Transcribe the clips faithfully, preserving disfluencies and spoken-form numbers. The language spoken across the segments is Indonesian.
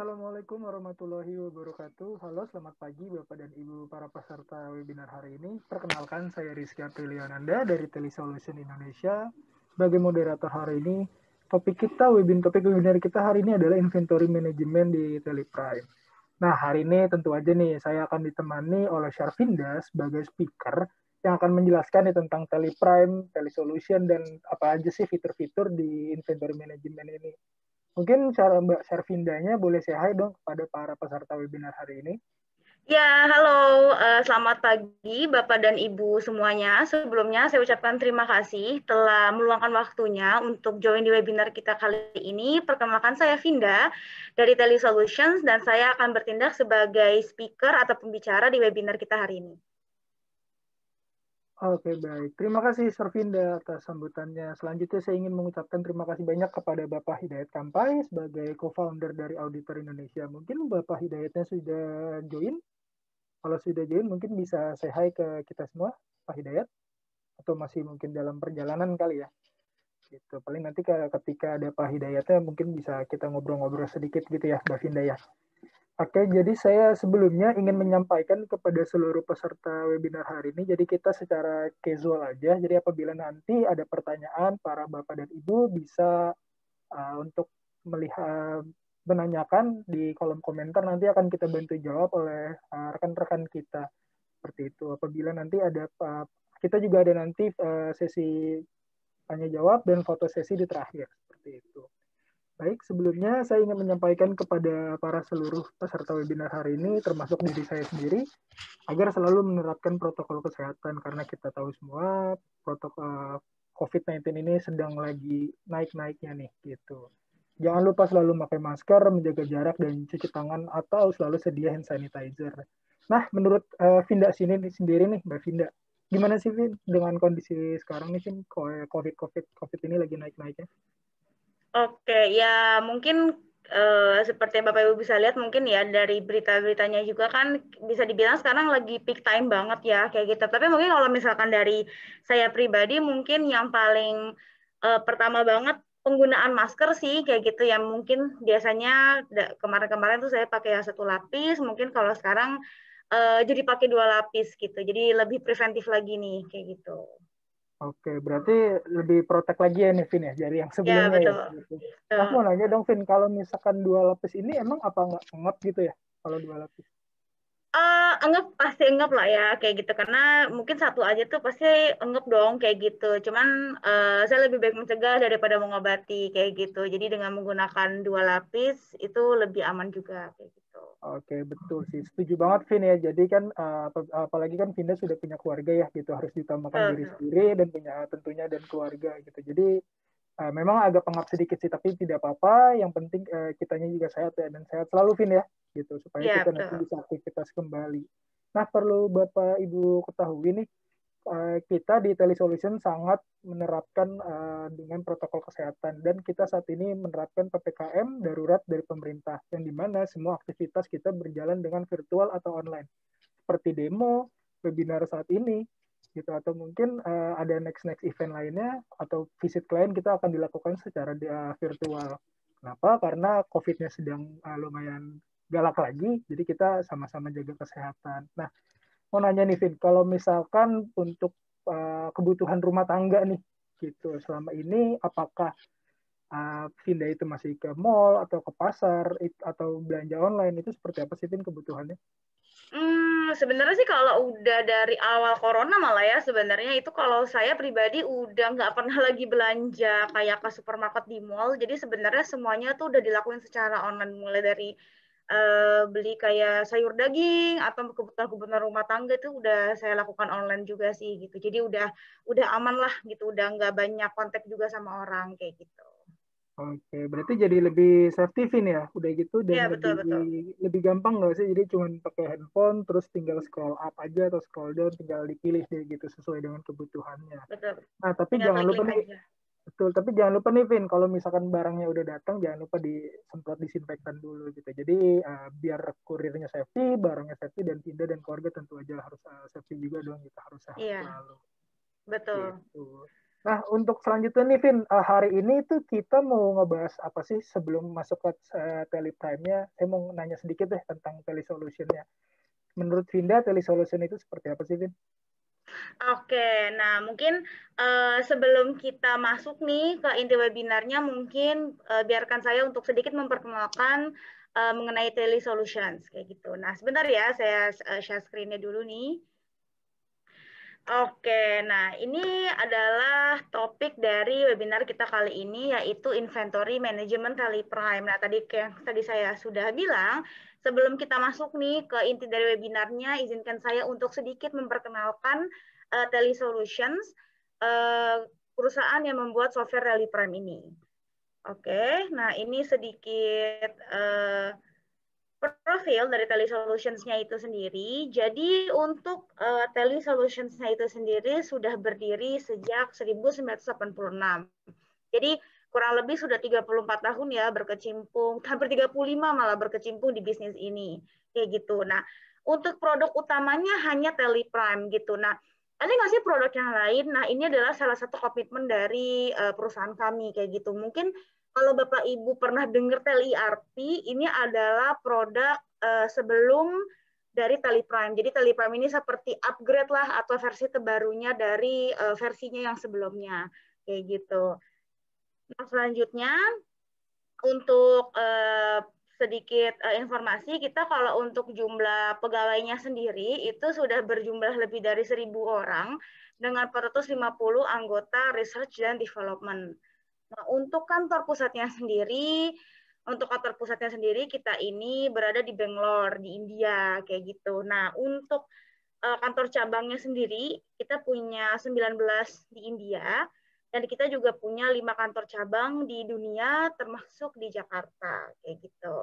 Assalamualaikum warahmatullahi wabarakatuh. Halo, selamat pagi Bapak dan Ibu para peserta webinar hari ini. Perkenalkan, saya Rizky Apriliananda dari Telesolution Indonesia. Sebagai moderator hari ini, topik kita, webinar topik webinar kita hari ini adalah inventory management di Teleprime. Nah, hari ini tentu aja nih, saya akan ditemani oleh Syarfinda sebagai speaker yang akan menjelaskan nih tentang Teleprime, Telesolution, dan apa aja sih fitur-fitur di inventory management ini. Mungkin cara Mbak Syarvindanya boleh say hi dong kepada para peserta webinar hari ini. Ya, halo, selamat pagi Bapak dan Ibu semuanya. Sebelumnya saya ucapkan terima kasih telah meluangkan waktunya untuk join di webinar kita kali ini. Perkenalkan, saya Vinda dari Telesolutions dan saya akan bertindak sebagai speaker atau pembicara di webinar kita hari ini. Oke, baik. Terima kasih Syarvinda atas sambutannya. Selanjutnya saya ingin mengucapkan terima kasih banyak kepada Bapak Hidayat Kampai sebagai co-founder dari Auditor Indonesia. Mungkin Bapak Hidayatnya sudah join? Kalau sudah join mungkin bisa say hi ke kita semua, Pak Hidayat. Atau masih mungkin dalam perjalanan kali ya. Gitu. Paling nanti ketika ada Pak Hidayatnya mungkin bisa kita ngobrol-ngobrol sedikit gitu ya, Mbak Vinda ya. Oke, jadi saya sebelumnya ingin menyampaikan kepada seluruh peserta webinar hari ini, jadi kita secara casual aja, jadi apabila nanti ada pertanyaan, para Bapak dan Ibu bisa uh, untuk melihat, menanyakan di kolom komentar, nanti akan kita bantu jawab oleh uh, rekan-rekan kita. Seperti itu, apabila nanti ada, uh, kita juga ada nanti uh, sesi tanya-jawab dan foto sesi di terakhir, seperti itu. Baik, sebelumnya saya ingin menyampaikan kepada para seluruh peserta webinar hari ini, termasuk diri saya sendiri, agar selalu menerapkan protokol kesehatan, karena kita tahu semua protokol covid sembilan belas ini sedang lagi naik-naiknya nih, gitu. Jangan lupa selalu pakai masker, menjaga jarak, dan cuci tangan, atau selalu sedia hand sanitizer. Nah, menurut uh, Vinda sini sendiri nih, Mbak Vinda, gimana sih, Vin, dengan kondisi sekarang nih, Vin, COVID-COVID COVID ini lagi naik-naiknya? Oke, ya mungkin eh, seperti yang Bapak Ibu bisa lihat mungkin ya dari berita-beritanya juga kan bisa dibilang sekarang lagi peak time banget ya kayak gitu. Tapi mungkin kalau misalkan dari saya pribadi mungkin yang paling eh, pertama banget penggunaan masker sih kayak gitu yang mungkin biasanya kemarin-kemarin tuh saya pakai yang satu lapis, mungkin kalau sekarang eh, jadi pakai dua lapis gitu. Jadi lebih preventif lagi nih kayak gitu. Oke, berarti lebih protek lagi ya nih, Vin, ya, dari yang Ya, sebelumnya ya. betul. Gitu. Nah, aku Betul. mau nanya dong, Vin, kalau misalkan dua lapis ini emang apa nggak ngap gitu ya, kalau dua lapis? Uh, anggap pasti anggap lah ya kayak gitu karena mungkin satu aja tuh pasti anggap dong kayak gitu. Cuman uh, saya lebih baik mencegah daripada mengobati kayak gitu. Jadi dengan menggunakan dua lapis itu lebih aman juga kayak gitu. Oke, betul sih. Setuju banget, Vin, ya. Jadi kan, uh, ap- apalagi kan Vinda sudah punya keluarga ya, gitu. Harus ditambahkan diri Betul. sendiri dan punya tentunya dan keluarga, gitu. Jadi, uh, memang agak pengap sedikit sih, tapi tidak apa-apa. Yang penting uh, kitanya juga sehat ya, dan sehat selalu, Vin, ya. Gitu, supaya Ya, kita nanti betul. bisa aktivitas kembali. Nah, perlu Bapak Ibu ketahui nih, uh, kita di Telesolution sangat menerapkan uh, dengan protokol kesehatan dan kita saat ini menerapkan P P K M darurat dari pemerintah yang dimana semua aktivitas kita berjalan dengan virtual atau online seperti demo, webinar saat ini gitu atau mungkin uh, ada next next event lainnya atau visit klien kita akan dilakukan secara uh, virtual. Kenapa? Karena COVID-nya sedang uh, lumayan galak lagi, jadi kita sama-sama jaga kesehatan. Nah, mau nanya nih, Vin, kalau misalkan untuk uh, kebutuhan rumah tangga nih, gitu, selama ini apakah uh, Vinda itu masih ke mall atau ke pasar it, atau belanja online itu seperti apa sih, Vin, kebutuhannya? Hmm, sebenarnya sih kalau udah dari awal corona malah ya sebenarnya itu kalau saya pribadi udah nggak pernah lagi belanja kayak ke supermarket di mall. Jadi sebenarnya semuanya tuh udah dilakuin secara online mulai dari uh, beli kayak sayur daging atau kebutuhan-kebutuhan rumah tangga itu udah saya lakukan online juga sih gitu. Jadi udah udah aman lah gitu, udah nggak banyak kontak juga sama orang kayak gitu. Oke, berarti jadi lebih safety, Vin, ya, udah gitu, dan Ya, lebih betul betul. lebih gampang nggak sih? Jadi cuma pakai handphone, terus tinggal scroll up aja atau scroll down, tinggal dipilih deh gitu sesuai dengan kebutuhannya. Betul. Nah, tapi Tinggal jangan klik lupa link nih, aja. betul, tapi jangan lupa nih, Vin, kalau misalkan barangnya udah datang, jangan lupa disemprot disinfektan dulu gitu. Jadi uh, biar kurirnya safety, barangnya safety, dan Vinda dan keluarga tentu aja harus uh, safety juga dong, kita harus sehat Iya, selalu. betul. Gitu. Nah, untuk selanjutnya nih, Vin, uh, hari ini tuh kita mau ngebahas apa sih sebelum masuk ke uh, Teleprime-nya? Saya mau nanya sedikit deh tentang Telesolution-nya. Menurut Vinda, Telesolution itu seperti apa sih, Vin? Oke, nah mungkin uh, sebelum kita masuk nih ke inti webinarnya, mungkin uh, biarkan saya untuk sedikit memperkenalkan uh, mengenai Telesolutions kayak gitu. Nah, sebentar ya, saya uh, share screen-nya dulu nih. Oke, nah ini adalah topik dari webinar kita kali ini, yaitu Inventory Management Teleprime. Nah, tadi kayak tadi saya sudah bilang, sebelum kita masuk nih ke inti dari webinarnya, izinkan saya untuk sedikit memperkenalkan uh, Telesolutions, uh, perusahaan yang membuat software Teleprime ini. Oke, nah ini sedikit uh, profil dari Telesolutions-nya itu sendiri. Jadi untuk uh, Telesolutions-nya itu sendiri sudah berdiri sejak seribu sembilan ratus delapan puluh enam. Jadi kurang lebih sudah tiga puluh empat tahun ya berkecimpung, hampir tiga puluh lima malah berkecimpung di bisnis ini. Kayak gitu. Nah, untuk produk utamanya hanya Teleprime gitu. Nah, ada nggak sih produk yang lain? Nah, ini adalah salah satu komitmen dari uh, perusahaan kami kayak gitu. Mungkin kalau Bapak Ibu pernah dengar Tele E R P, ini adalah produk uh, sebelum dari Teleprime. Jadi Teleprime ini seperti upgrade lah atau versi terbarunya dari uh, versinya yang sebelumnya. Kayak gitu. Nah, selanjutnya untuk uh, sedikit uh, informasi, kita kalau untuk jumlah pegawainya sendiri itu sudah berjumlah lebih dari seribu orang dengan empat ratus lima puluh anggota research dan development. Nah, untuk kantor pusatnya sendiri, untuk kantor pusatnya sendiri kita ini berada di Bangalore, di India, kayak gitu. Nah, untuk uh, kantor cabangnya sendiri, kita punya sembilan belas di India, dan kita juga punya lima kantor cabang di dunia, termasuk di Jakarta, kayak gitu.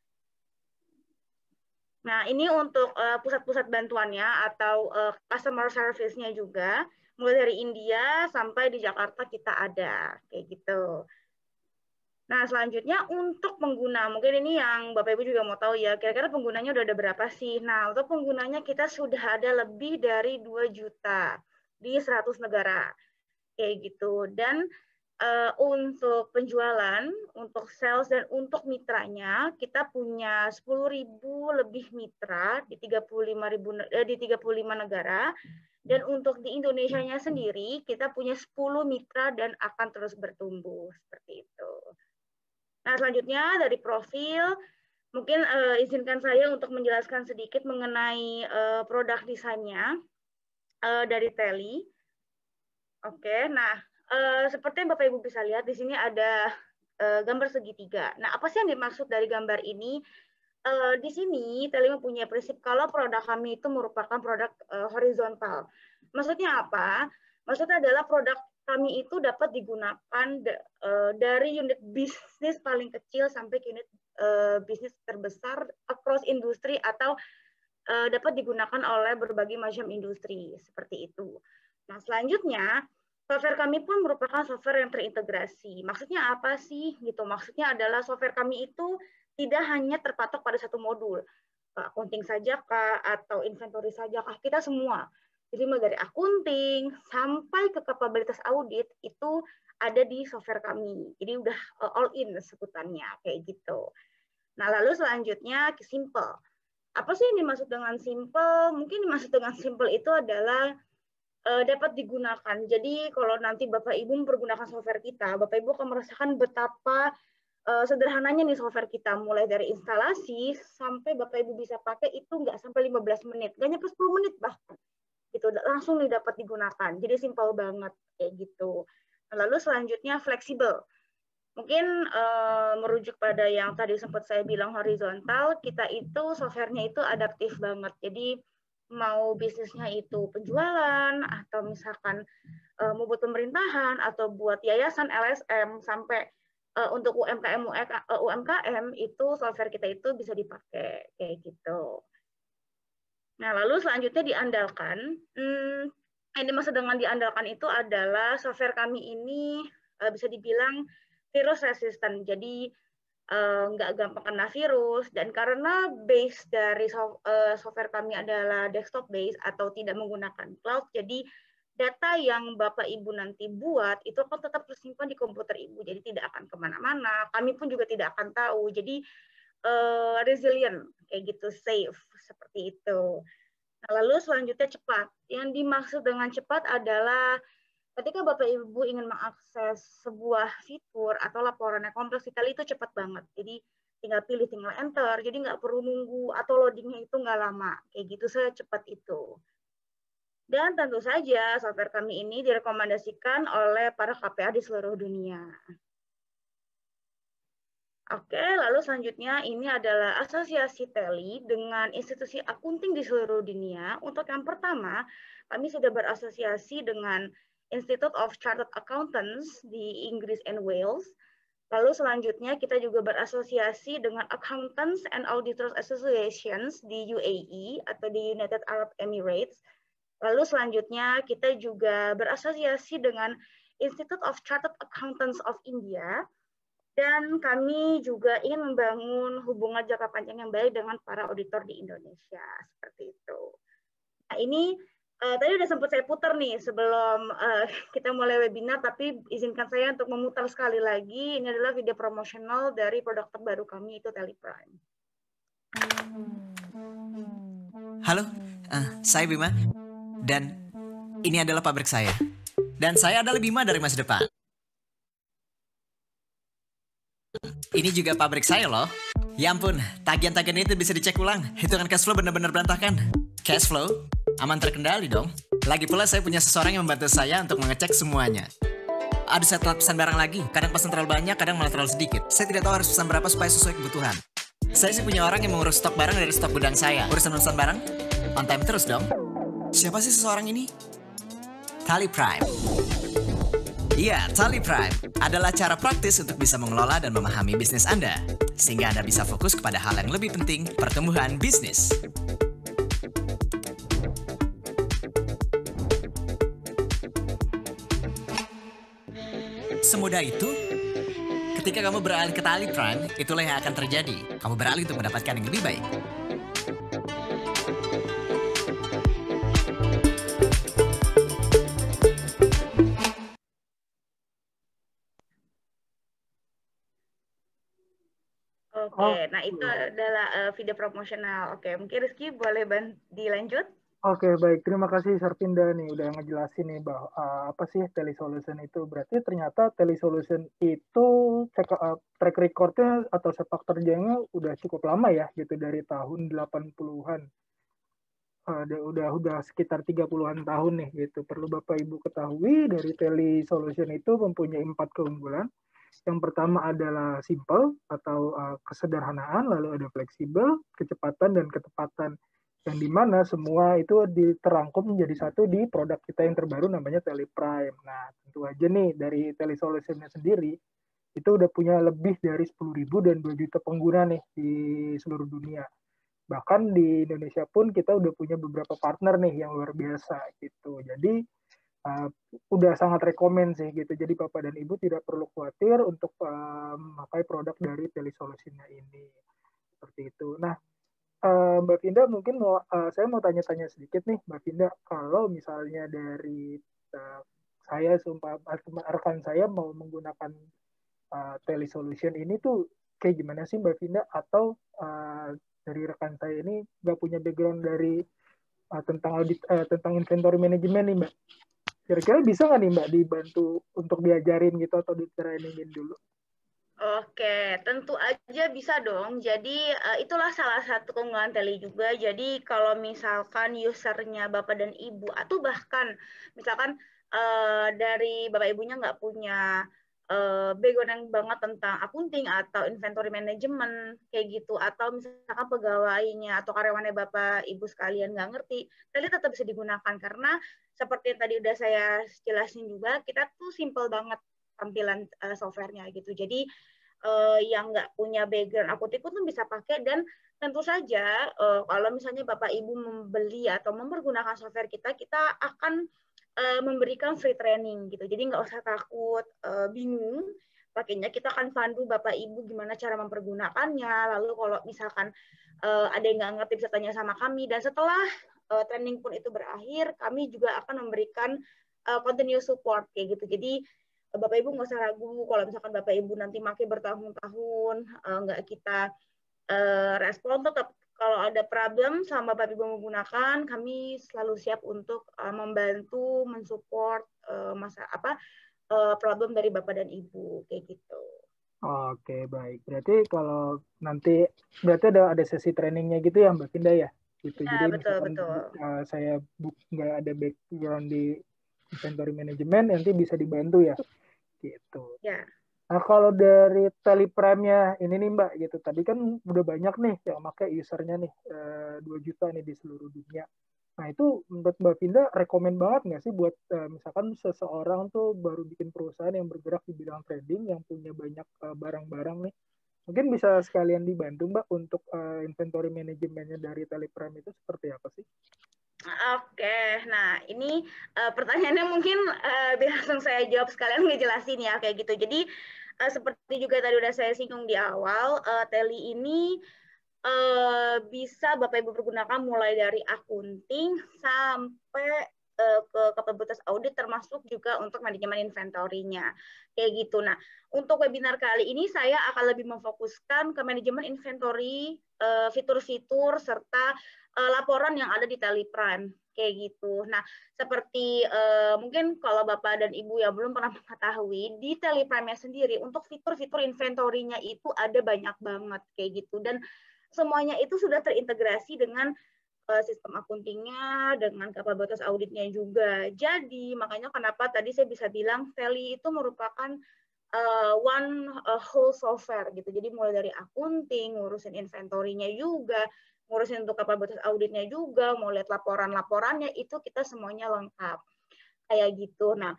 Nah, ini untuk uh, pusat-pusat bantuannya atau uh, customer service-nya juga, mulai dari India sampai di Jakarta kita ada, kayak gitu. Nah, selanjutnya untuk pengguna, mungkin ini yang Bapak Ibu juga mau tahu ya, kira-kira penggunanya udah ada berapa sih? Nah, untuk penggunanya kita sudah ada lebih dari dua juta di seratus negara, kayak gitu. Dan uh, untuk penjualan, untuk sales, dan untuk mitranya, kita punya sepuluh ribu lebih mitra di tiga puluh lima ribu, eh, di tiga puluh lima negara. Dan untuk di Indonesianya sendiri, kita punya sepuluh mitra dan akan terus bertumbuh, seperti itu. Nah, selanjutnya dari profil, mungkin uh, izinkan saya untuk menjelaskan sedikit mengenai uh, produk desainnya uh, dari Teli. Oke, nah uh, seperti yang Bapak Ibu bisa lihat di sini ada uh, gambar segitiga. Nah, apa sih yang dimaksud dari gambar ini? Uh, di sini Teli mempunyai prinsip kalau produk kami itu merupakan produk uh, horizontal. Maksudnya apa? Maksudnya adalah produk kami itu dapat digunakan uh, dari unit bisnis paling kecil sampai ke unit uh, bisnis terbesar across industri atau uh, dapat digunakan oleh berbagai macam industri seperti itu. Nah, selanjutnya software kami pun merupakan software yang terintegrasi. Maksudnya apa sih? Gitu. Maksudnya adalah software kami itu tidak hanya terpatok pada satu modul. Accounting saja kah atau inventory saja kah? Kita semua. Jadi mulai dari accounting sampai ke kapabilitas audit itu ada di software kami. Jadi udah all in sebutannya kayak gitu. Nah, lalu selanjutnya simple. Apa sih yang dimaksud dengan simple? Mungkin dimaksud dengan simple itu adalah uh, dapat digunakan. Jadi kalau nanti Bapak Ibu mempergunakan software kita, Bapak Ibu akan merasakan betapa uh, sederhananya nih software kita. Mulai dari instalasi sampai Bapak Ibu bisa pakai itu nggak sampai lima belas menit, nggak nyampe sepuluh menit bahkan. Gitu, langsung nih dapat digunakan. Jadi simpel banget kayak gitu. Lalu selanjutnya fleksibel. Mungkin uh, merujuk pada yang tadi sempat saya bilang horizontal, kita itu softwarenya itu adaptif banget. Jadi mau bisnisnya itu penjualan atau misalkan uh, mau buat pemerintahan atau buat yayasan L S M sampai uh, untuk U M K M U M K M itu software kita itu bisa dipakai kayak gitu. Nah, lalu selanjutnya diandalkan. Hmm, yang dimaksud dengan diandalkan itu adalah software kami ini uh, bisa dibilang virus resistant. Jadi uh, nggak gampang kena virus. Dan karena base dari soft, uh, software kami adalah desktop base atau tidak menggunakan cloud, jadi data yang Bapak Ibu nanti buat itu akan tetap tersimpan di komputer Ibu, jadi tidak akan kemana-mana. Kami pun juga tidak akan tahu. Jadi uh, resilient, kayak gitu, safe, seperti itu. Nah, lalu selanjutnya cepat. Yang dimaksud dengan cepat adalah ketika Bapak Ibu ingin mengakses sebuah fitur atau laporan yang kompleks sekali, itu cepat banget. Jadi tinggal pilih, tinggal enter. Jadi nggak perlu nunggu atau loadingnya itu nggak lama. Kayak gitu, saya cepat itu. Dan tentu saja software kami ini direkomendasikan oleh para K P A di seluruh dunia. Oke, lalu selanjutnya ini adalah asosiasi Teli dengan institusi akunting di seluruh dunia. Untuk yang pertama, kami sudah berasosiasi dengan Institute of Chartered Accountants di Inggris and Wales. Lalu selanjutnya kita juga berasosiasi dengan Accountants and Auditors Associations di U A E atau di United Arab Emirates. Lalu selanjutnya kita juga berasosiasi dengan Institute of Chartered Accountants of India. Dan kami juga ingin membangun hubungan jangka panjang yang baik dengan para auditor di Indonesia, seperti itu. Nah, ini uh, tadi udah sempat saya putar nih sebelum uh, kita mulai webinar, tapi izinkan saya untuk memutar sekali lagi. Ini adalah video promosional dari produk terbaru kami, itu Teleprime. Halo, uh, saya Bima, dan ini adalah pabrik saya. Dan saya adalah Bima dari masa depan. Ini juga pabrik saya loh. Ya ampun, tagihan-tagihan itu bisa dicek ulang. Hitungan cash flow benar-benar berantakan. Cash flow? Aman terkendali dong. Lagi pula saya punya seseorang yang membantu saya untuk mengecek semuanya. Aduh, saya telat pesan barang lagi. Kadang pesan terlalu banyak, kadang malah terlalu sedikit. Saya tidak tahu harus pesan berapa supaya sesuai kebutuhan. Saya sih punya orang yang mengurus stok barang dari stok gudang saya. Urusan pesan barang? On time terus dong. Siapa sih seseorang ini? Teleprime. Iya, Teleprime adalah cara praktis untuk bisa mengelola dan memahami bisnis Anda, sehingga Anda bisa fokus kepada hal yang lebih penting, pertumbuhan bisnis. Semudah itu, ketika kamu beralih ke Teleprime, itulah yang akan terjadi. Kamu beralih untuk mendapatkan yang lebih baik. Oke, okay, nah itu adalah uh, video promosional. Oke, okay, mungkin Rizky boleh dilanjut? Oke, okay, baik. Terima kasih Sarvinda nih udah ngejelasin nih bahwa uh, apa sih Telesolution itu. Berarti ternyata Telesolution itu check, uh, track record-nya atau sepak terjangnya udah cukup lama ya gitu dari tahun delapan puluhan. Uh, udah udah sekitar tiga puluhan tahun nih gitu. Perlu Bapak Ibu ketahui dari Telesolution itu mempunyai empat keunggulan. Yang pertama adalah simple atau uh, kesederhanaan, lalu ada fleksibel, kecepatan, dan ketepatan. Yang dimana semua itu diterangkum menjadi satu di produk kita yang terbaru namanya Teleprime. Nah, tentu aja nih dari Telesolution-nya sendiri, itu udah punya lebih dari sepuluh ribu dan dua juta pengguna nih di seluruh dunia. Bahkan di Indonesia pun kita udah punya beberapa partner nih yang luar biasa gitu. Jadi, Uh, udah sangat rekomen sih gitu. Jadi Bapak dan Ibu tidak perlu khawatir untuk uh, memakai produk dari Telesolution-nya ini. Seperti itu. Nah, uh, Mbak Vinda mungkin mau uh, saya mau tanya-tanya sedikit nih, Mbak Vinda, kalau misalnya dari uh, saya sumpah rekan saya mau menggunakan uh, Telesolution ini tuh kayak gimana sih Mbak Vinda? Atau uh, dari rekan saya ini nggak punya background dari uh, tentang audit uh, tentang inventory management nih, Mbak? Kira-kira bisa nggak nih Mbak dibantu untuk diajarin gitu atau di-trainingin dulu? Oke, tentu aja bisa dong. Jadi uh, itulah salah satu keunggulan Teli juga. Jadi kalau misalkan usernya Bapak dan Ibu atau bahkan misalkan uh, dari Bapak Ibunya nggak punya uh, background yang banget tentang akunting atau inventory management kayak gitu, atau misalkan pegawainya atau karyawannya Bapak Ibu sekalian nggak ngerti, Teli tetap bisa digunakan karena seperti yang tadi udah saya jelasin juga, kita tuh simple banget tampilan uh, softwarenya gitu. Jadi uh, yang nggak punya background akunting pun bisa pakai, dan tentu saja uh, kalau misalnya Bapak Ibu membeli atau mempergunakan software kita, kita akan uh, memberikan free training gitu. Jadi nggak usah takut, uh, bingung pakainya, kita akan pandu Bapak Ibu gimana cara mempergunakannya. Lalu kalau misalkan uh, ada yang nggak ngerti bisa tanya sama kami, dan setelah uh, training pun itu berakhir, kami juga akan memberikan uh, continuous support kayak gitu. Jadi Bapak Ibu nggak usah ragu kalau misalkan Bapak Ibu nanti pakai bertahun-tahun uh, nggak kita uh, respon, tetap kalau ada problem sama Bapak Ibu menggunakan, kami selalu siap untuk uh, membantu, mensupport uh, masa apa uh, problem dari Bapak dan Ibu kayak gitu. Oke, baik. Berarti kalau nanti berarti ada ada sesi trainingnya gitu ya Mbak Finda ya? Gitu. Ya, Jadi betul, misalkan betul. uh, saya nggak ada background di inventory management, nanti bisa dibantu ya? Gitu. Ya. Nah, kalau dari Teleprime-nya ini nih Mbak, gitu. Tadi kan udah banyak nih yang pakai usernya nih, uh, dua juta nih di seluruh dunia. Nah, itu menurut Mbak Finda rekomen banget nggak sih buat uh, misalkan seseorang tuh baru bikin perusahaan yang bergerak di bidang trading, yang punya banyak uh, barang-barang nih. Mungkin bisa sekalian dibantu Mbak untuk uh, inventory manajemennya dari Teleprime itu seperti apa sih? Oke, nah ini uh, pertanyaannya mungkin uh, biar langsung saya jawab sekalian ngejelasin ya kayak gitu. Jadi uh, seperti juga tadi udah saya singgung di awal, uh, Teli ini uh, bisa Bapak Ibu pergunakan mulai dari akunting sampai uh, ke kapabilitas audit, termasuk juga untuk manajemen inventory-nya kayak gitu. Nah, untuk webinar kali ini saya akan lebih memfokuskan ke manajemen inventory, uh, fitur-fitur serta Uh, laporan yang ada di Teleprime kayak gitu. Nah, seperti uh, mungkin kalau Bapak dan Ibu yang belum pernah mengetahui, di Teleprime-nya sendiri untuk fitur-fitur inventory-nya itu ada banyak banget kayak gitu, dan semuanya itu sudah terintegrasi dengan uh, sistem akuntingnya, dengan kapabilitas auditnya juga. Jadi makanya kenapa tadi saya bisa bilang Teli itu merupakan uh, one uh, whole software gitu. Jadi mulai dari akunting, ngurusin inventory-nya juga, ngurusin untuk kapabilitas auditnya juga, mau lihat laporan-laporannya, itu kita semuanya lengkap kayak gitu. Nah,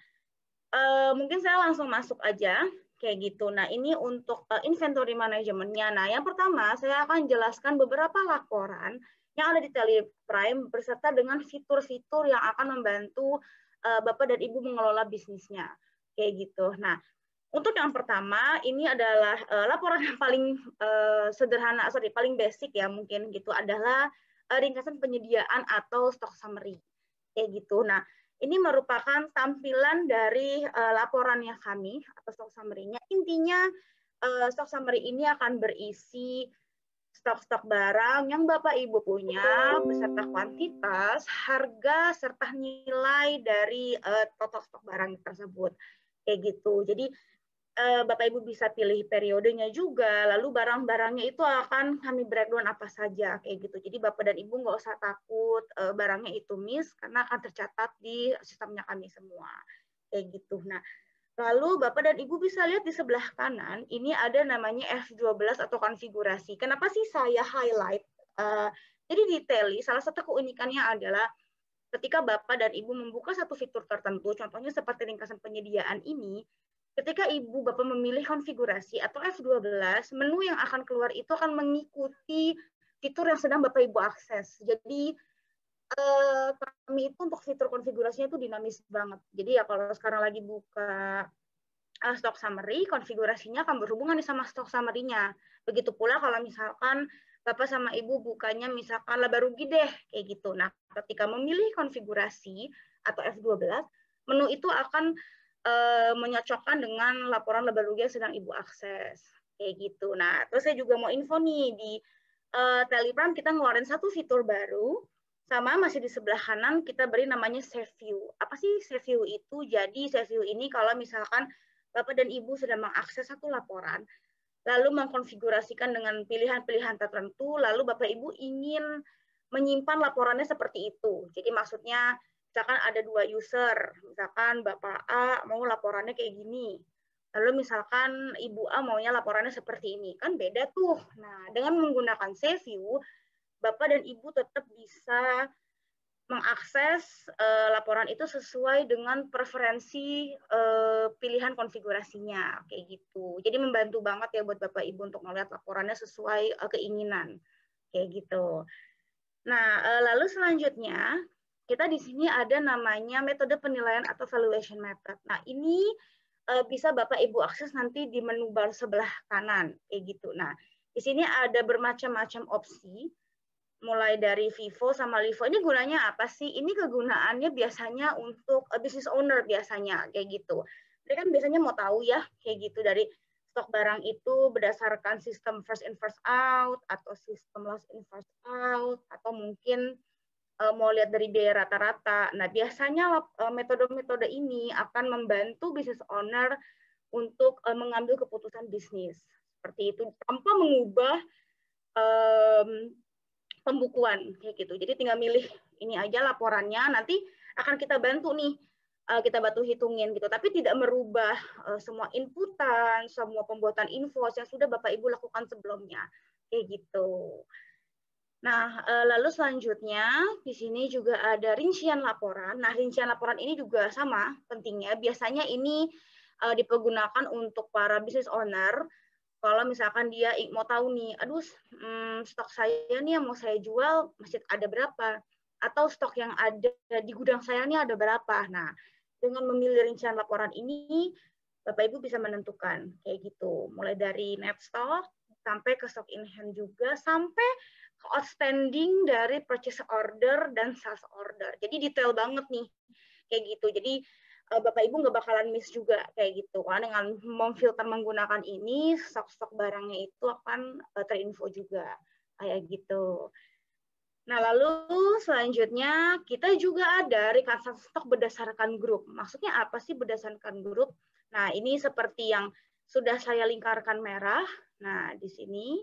uh, mungkin saya langsung masuk aja kayak gitu. Nah, ini untuk uh, inventory manajemennya. Nah, yang pertama saya akan jelaskan beberapa laporan yang ada di Teleprime beserta dengan fitur-fitur yang akan membantu uh, Bapak dan Ibu mengelola bisnisnya kayak gitu. Nah, untuk yang pertama, ini adalah uh, laporan yang paling uh, sederhana, sorry, paling basic ya mungkin gitu, adalah uh, ringkasan penyediaan atau stock summary, kayak gitu. Nah, ini merupakan tampilan dari uh, laporannya kami atau stock summary-nya. Intinya uh, stock summary ini akan berisi stok-stok barang yang Bapak Ibu punya beserta kuantitas, harga serta nilai dari uh, total stok barang tersebut, kayak gitu. Jadi Bapak Ibu bisa pilih periodenya juga, lalu barang-barangnya itu akan kami breakdown apa saja kayak gitu. Jadi Bapak dan Ibu nggak usah takut barangnya itu miss, karena akan tercatat di sistemnya kami semua kayak gitu. Nah, lalu Bapak dan Ibu bisa lihat di sebelah kanan, ini ada namanya F dua belas atau konfigurasi. Kenapa sih saya highlight? Uh, jadi di Teli, salah satu keunikannya adalah ketika Bapak dan Ibu membuka satu fitur tertentu, contohnya seperti ringkasan penyediaan ini, ketika Ibu Bapak memilih konfigurasi atau F dua belas, menu yang akan keluar itu akan mengikuti fitur yang sedang Bapak Ibu akses. Jadi eh, kami itu untuk fitur konfigurasinya itu dinamis banget. Jadi ya kalau sekarang lagi buka uh, stock summary, konfigurasinya akan berhubungan sama stock summary-nya. Begitu pula kalau misalkan Bapak sama Ibu bukanya misalkan laba rugi deh, kayak gitu. Nah, ketika memilih konfigurasi atau F dua belas, menu itu akan uh, menyocokkan dengan laporan laba rugi yang sedang Ibu akses. Kayak gitu. Nah, terus saya juga mau info nih, di uh, Teleprime kita ngeluarin satu fitur baru, sama masih di sebelah kanan kita beri namanya Save View. Apa sih Save View itu? Jadi Save View ini kalau misalkan Bapak dan Ibu sudah mengakses satu laporan, lalu mengkonfigurasikan dengan pilihan-pilihan tertentu, lalu Bapak Ibu ingin menyimpan laporannya seperti itu. Jadi maksudnya, misalkan ada dua user, misalkan Bapak A mau laporannya kayak gini, lalu misalkan Ibu A maunya laporannya seperti ini, kan beda tuh. Nah, dengan menggunakan Save View, Bapak dan Ibu tetap bisa mengakses uh, laporan itu sesuai dengan preferensi uh, pilihan konfigurasinya, kayak gitu. Jadi membantu banget ya buat Bapak Ibu untuk melihat laporannya sesuai uh, keinginan, kayak gitu. Nah, uh, lalu selanjutnya kita di sini ada namanya metode penilaian atau valuation method. Nah, ini uh, bisa Bapak Ibu akses nanti di menu bar sebelah kanan, kayak gitu. Nah, di sini ada bermacam-macam opsi. mulai dari Vivo sama Livo. Ini gunanya apa sih? Ini kegunaannya biasanya untuk uh, business owner biasanya kayak gitu. Mereka kan biasanya mau tahu ya kayak gitu dari stok barang itu berdasarkan sistem first in first out atau sistem last in first out atau mungkin uh, mau lihat dari biaya rata-rata. Nah, biasanya uh, metode-metode ini akan membantu business owner untuk uh, mengambil keputusan bisnis seperti itu tanpa mengubah um, pembukuan kayak gitu. Jadi tinggal milih ini aja laporannya, nanti akan kita bantu nih, uh, kita bantu hitungin gitu. Tapi tidak merubah uh, semua inputan, semua pembuatan invoice yang sudah Bapak Ibu lakukan sebelumnya kayak gitu. Nah, uh, lalu selanjutnya di sini juga ada rincian laporan. Nah, rincian laporan ini juga sama pentingnya. Biasanya ini uh, dipergunakan untuk para business owner. Kalau misalkan dia mau tahu nih, aduh hmm, stok saya nih yang mau saya jual masih ada berapa, atau stok yang ada di gudang saya nih ada berapa. Nah, dengan memilih rincian laporan ini, Bapak Ibu bisa menentukan kayak gitu, mulai dari net stock sampai ke stock in hand juga, sampai ke outstanding dari purchase order dan sales order. Jadi detail banget nih kayak gitu. Jadi Bapak Ibu nggak bakalan miss juga kayak gitu. Karena dengan memfilter menggunakan ini, stok-stok barangnya itu akan terinfo juga kayak gitu. Nah, lalu selanjutnya kita juga ada rekasan stok berdasarkan grup. Maksudnya apa sih berdasarkan grup? Nah, ini seperti yang sudah saya lingkarkan merah. Nah, di sini.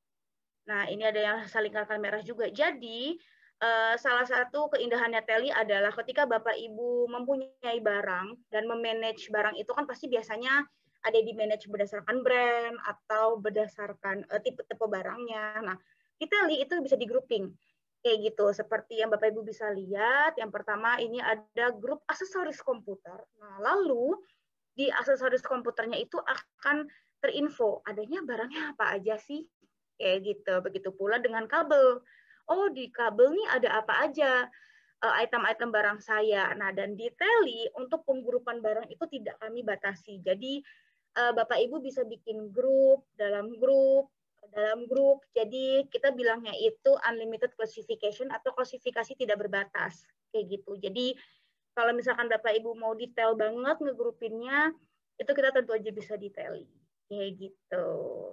Nah, ini ada yang saya lingkarkan merah juga. Jadi, Uh, salah satu keindahannya Teli adalah ketika Bapak Ibu mempunyai barang dan memanage barang itu kan pasti biasanya ada di manage berdasarkan brand atau berdasarkan uh, tipe-tipe barangnya. Nah, di Teli itu bisa di grouping kayak gitu. Seperti yang Bapak Ibu bisa lihat, yang pertama ini ada grup aksesoris komputer. Nah, lalu di aksesoris komputernya itu akan terinfo adanya barangnya apa aja sih kayak gitu. Begitu pula dengan kabel. Oh, di kabel nih ada apa aja item-item barang saya. Nah, dan di Teli untuk penggrupan barang itu tidak kami batasi. Jadi Bapak Ibu bisa bikin grup, dalam grup, dalam grup. Jadi kita bilangnya itu unlimited classification atau klasifikasi tidak berbatas. Kayak gitu. Jadi kalau misalkan Bapak Ibu mau detail banget ngegrupinnya, itu kita tentu aja bisa di Teli. Kayak gitu.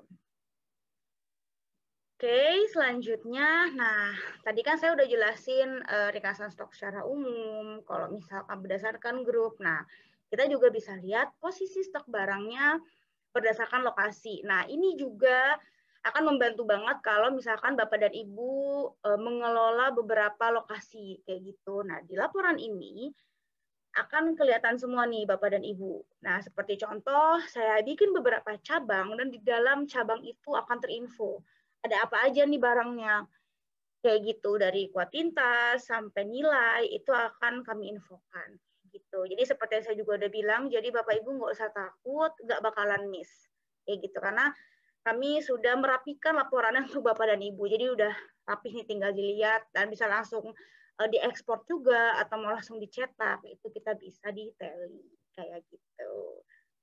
Oke, selanjutnya, nah tadi kan saya udah jelasin uh, rekasan stok secara umum, kalau misalkan berdasarkan grup. Nah, kita juga bisa lihat posisi stok barangnya berdasarkan lokasi. Nah, ini juga akan membantu banget kalau misalkan Bapak dan Ibu uh, mengelola beberapa lokasi kayak gitu. Nah, di laporan ini akan kelihatan semua nih Bapak dan Ibu. Nah, seperti contoh, saya bikin beberapa cabang dan di dalam cabang itu akan terinfo ada apa aja nih barangnya. Kayak gitu, dari kuantitas sampai nilai, itu akan kami infokan. Gitu. Jadi seperti yang saya juga udah bilang, jadi Bapak Ibu nggak usah takut, nggak bakalan miss. Kayak gitu, karena kami sudah merapikan laporannya untuk Bapak dan Ibu. Jadi udah rapih nih, tinggal dilihat, dan bisa langsung uh, diekspor juga, atau mau langsung dicetak, itu kita bisa di Teli. Kayak gitu.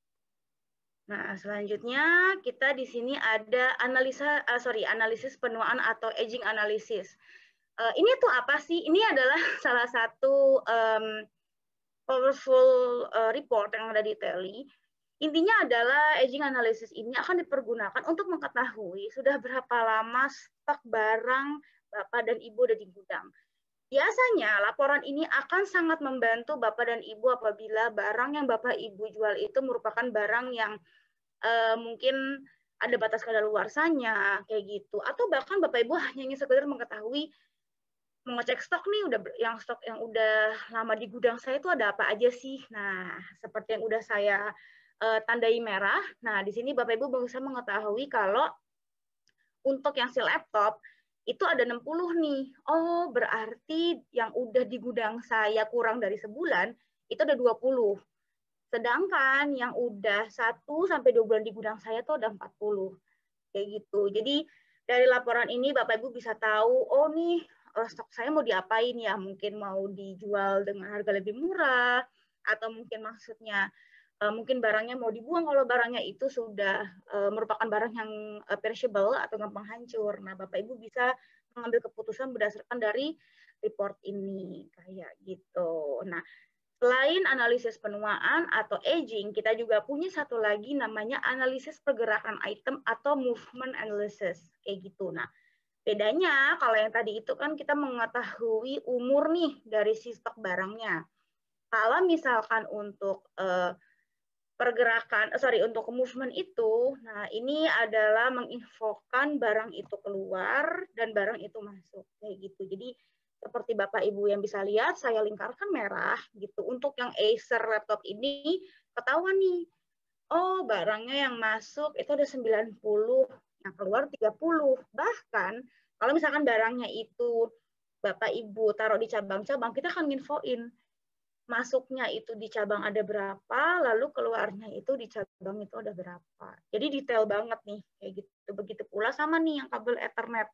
Nah, selanjutnya kita di sini ada analisa, uh, sorry, analisis penuaan atau aging analysis. Uh, ini tuh apa sih? Ini adalah salah satu um, powerful uh, report yang ada di Teli. Intinya adalah aging analysis ini akan dipergunakan untuk mengetahui sudah berapa lama stok barang Bapak dan Ibu ada di gudang. Biasanya laporan ini akan sangat membantu Bapak dan Ibu apabila barang yang Bapak Ibu jual itu merupakan barang yang uh, mungkin ada batas kadaluarsanya kayak gitu, atau bahkan Bapak Ibu hanya ingin sekedar mengetahui mengecek stok nih udah yang stok yang udah lama di gudang saya itu ada apa aja sih. Nah, seperti yang udah saya uh, tandai merah. Nah, di sini Bapak Ibu bisa mengetahui kalau untuk yang si laptop itu ada enam puluh nih. Oh, berarti yang udah di gudang saya kurang dari sebulan, itu ada dua puluh. Sedangkan yang udah satu sampai dua bulan di gudang saya tuh ada empat puluh. Kayak gitu. Jadi dari laporan ini Bapak Ibu bisa tahu, oh nih stok saya mau diapain ya? Mungkin mau dijual dengan harga lebih murah, atau mungkin maksudnya mungkin barangnya mau dibuang kalau barangnya itu sudah uh, merupakan barang yang uh, perishable atau gampang hancur. Nah, Bapak Ibu bisa mengambil keputusan berdasarkan dari report ini kayak gitu. Nah, selain analisis penuaan atau aging, kita juga punya satu lagi namanya analisis pergerakan item atau movement analysis kayak gitu. Nah, bedanya kalau yang tadi itu kan kita mengetahui umur nih dari si stok barangnya. Kalau misalkan untuk uh, pergerakan, sorry, untuk movement itu, nah ini adalah menginfokan barang itu keluar dan barang itu masuk, kayak gitu. Jadi seperti Bapak Ibu yang bisa lihat, saya lingkarkan merah gitu. Untuk yang Acer laptop ini, ketahuan nih, oh barangnya yang masuk itu ada sembilan puluh, yang keluar tiga puluh. Bahkan kalau misalkan barangnya itu Bapak Ibu taruh di cabang-cabang, kita akan nginfoin masuknya itu di cabang ada berapa, lalu keluarnya itu di cabang itu ada berapa. Jadi detail banget nih, kayak gitu. Begitu pula sama nih yang kabel Ethernet.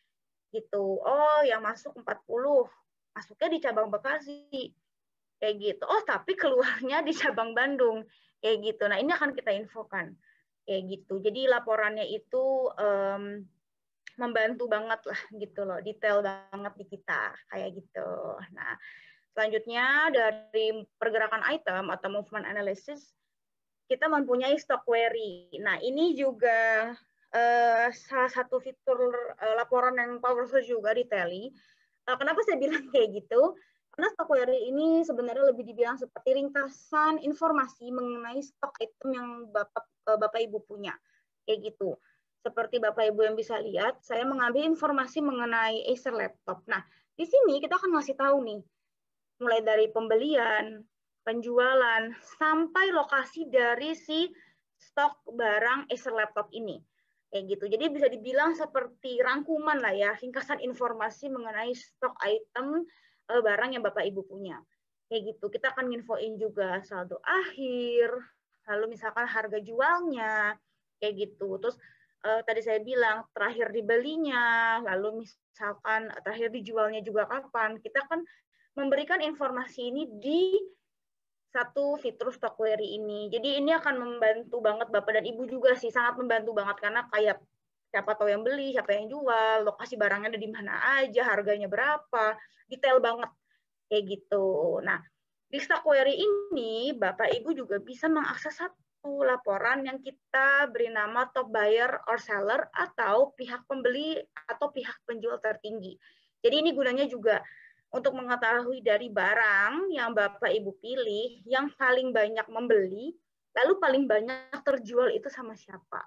Gitu. Oh, yang masuk empat puluh, masuknya di cabang Bekasi. Kayak gitu. Oh, tapi keluarnya di cabang Bandung. Kayak gitu. Nah, ini akan kita infokan. Kayak gitu. Jadi laporannya itu um, membantu banget lah gitu loh, detail banget di kita. Kayak gitu. Nah, selanjutnya dari pergerakan item atau movement analysis, kita mempunyai stock query. Nah, ini juga uh, salah satu fitur uh, laporan yang powerful juga di Tally. Uh, kenapa saya bilang kayak gitu? Karena stock query ini sebenarnya lebih dibilang seperti ringkasan informasi mengenai stok item yang Bapak, uh, Bapak Ibu punya. Kayak gitu. Seperti Bapak Ibu yang bisa lihat, saya mengambil informasi mengenai Acer laptop. Nah, di sini kita akan ngasih tahu nih, mulai dari pembelian, penjualan, sampai lokasi dari si stok barang Acer laptop ini. Kayak gitu. Jadi bisa dibilang seperti rangkuman lah ya, ringkasan informasi mengenai stok item barang yang Bapak Ibu punya. Kayak gitu. Kita akan nginfoin juga saldo akhir, lalu misalkan harga jualnya, kayak gitu. Terus eh, tadi saya bilang terakhir dibelinya, lalu misalkan terakhir dijualnya juga kapan. Kita kan memberikan informasi ini di satu fitur stock query ini. Jadi ini akan membantu banget Bapak dan Ibu juga sih, sangat membantu banget karena kayak siapa tahu yang beli, siapa yang jual, lokasi barangnya ada di mana aja, harganya berapa, detail banget kayak gitu. Nah, di stock query ini Bapak Ibu juga bisa mengakses satu laporan yang kita beri nama top buyer or seller atau pihak pembeli atau pihak penjual tertinggi. Jadi ini gunanya juga untuk mengetahui dari barang yang Bapak Ibu pilih, yang paling banyak membeli, lalu paling banyak terjual itu sama siapa.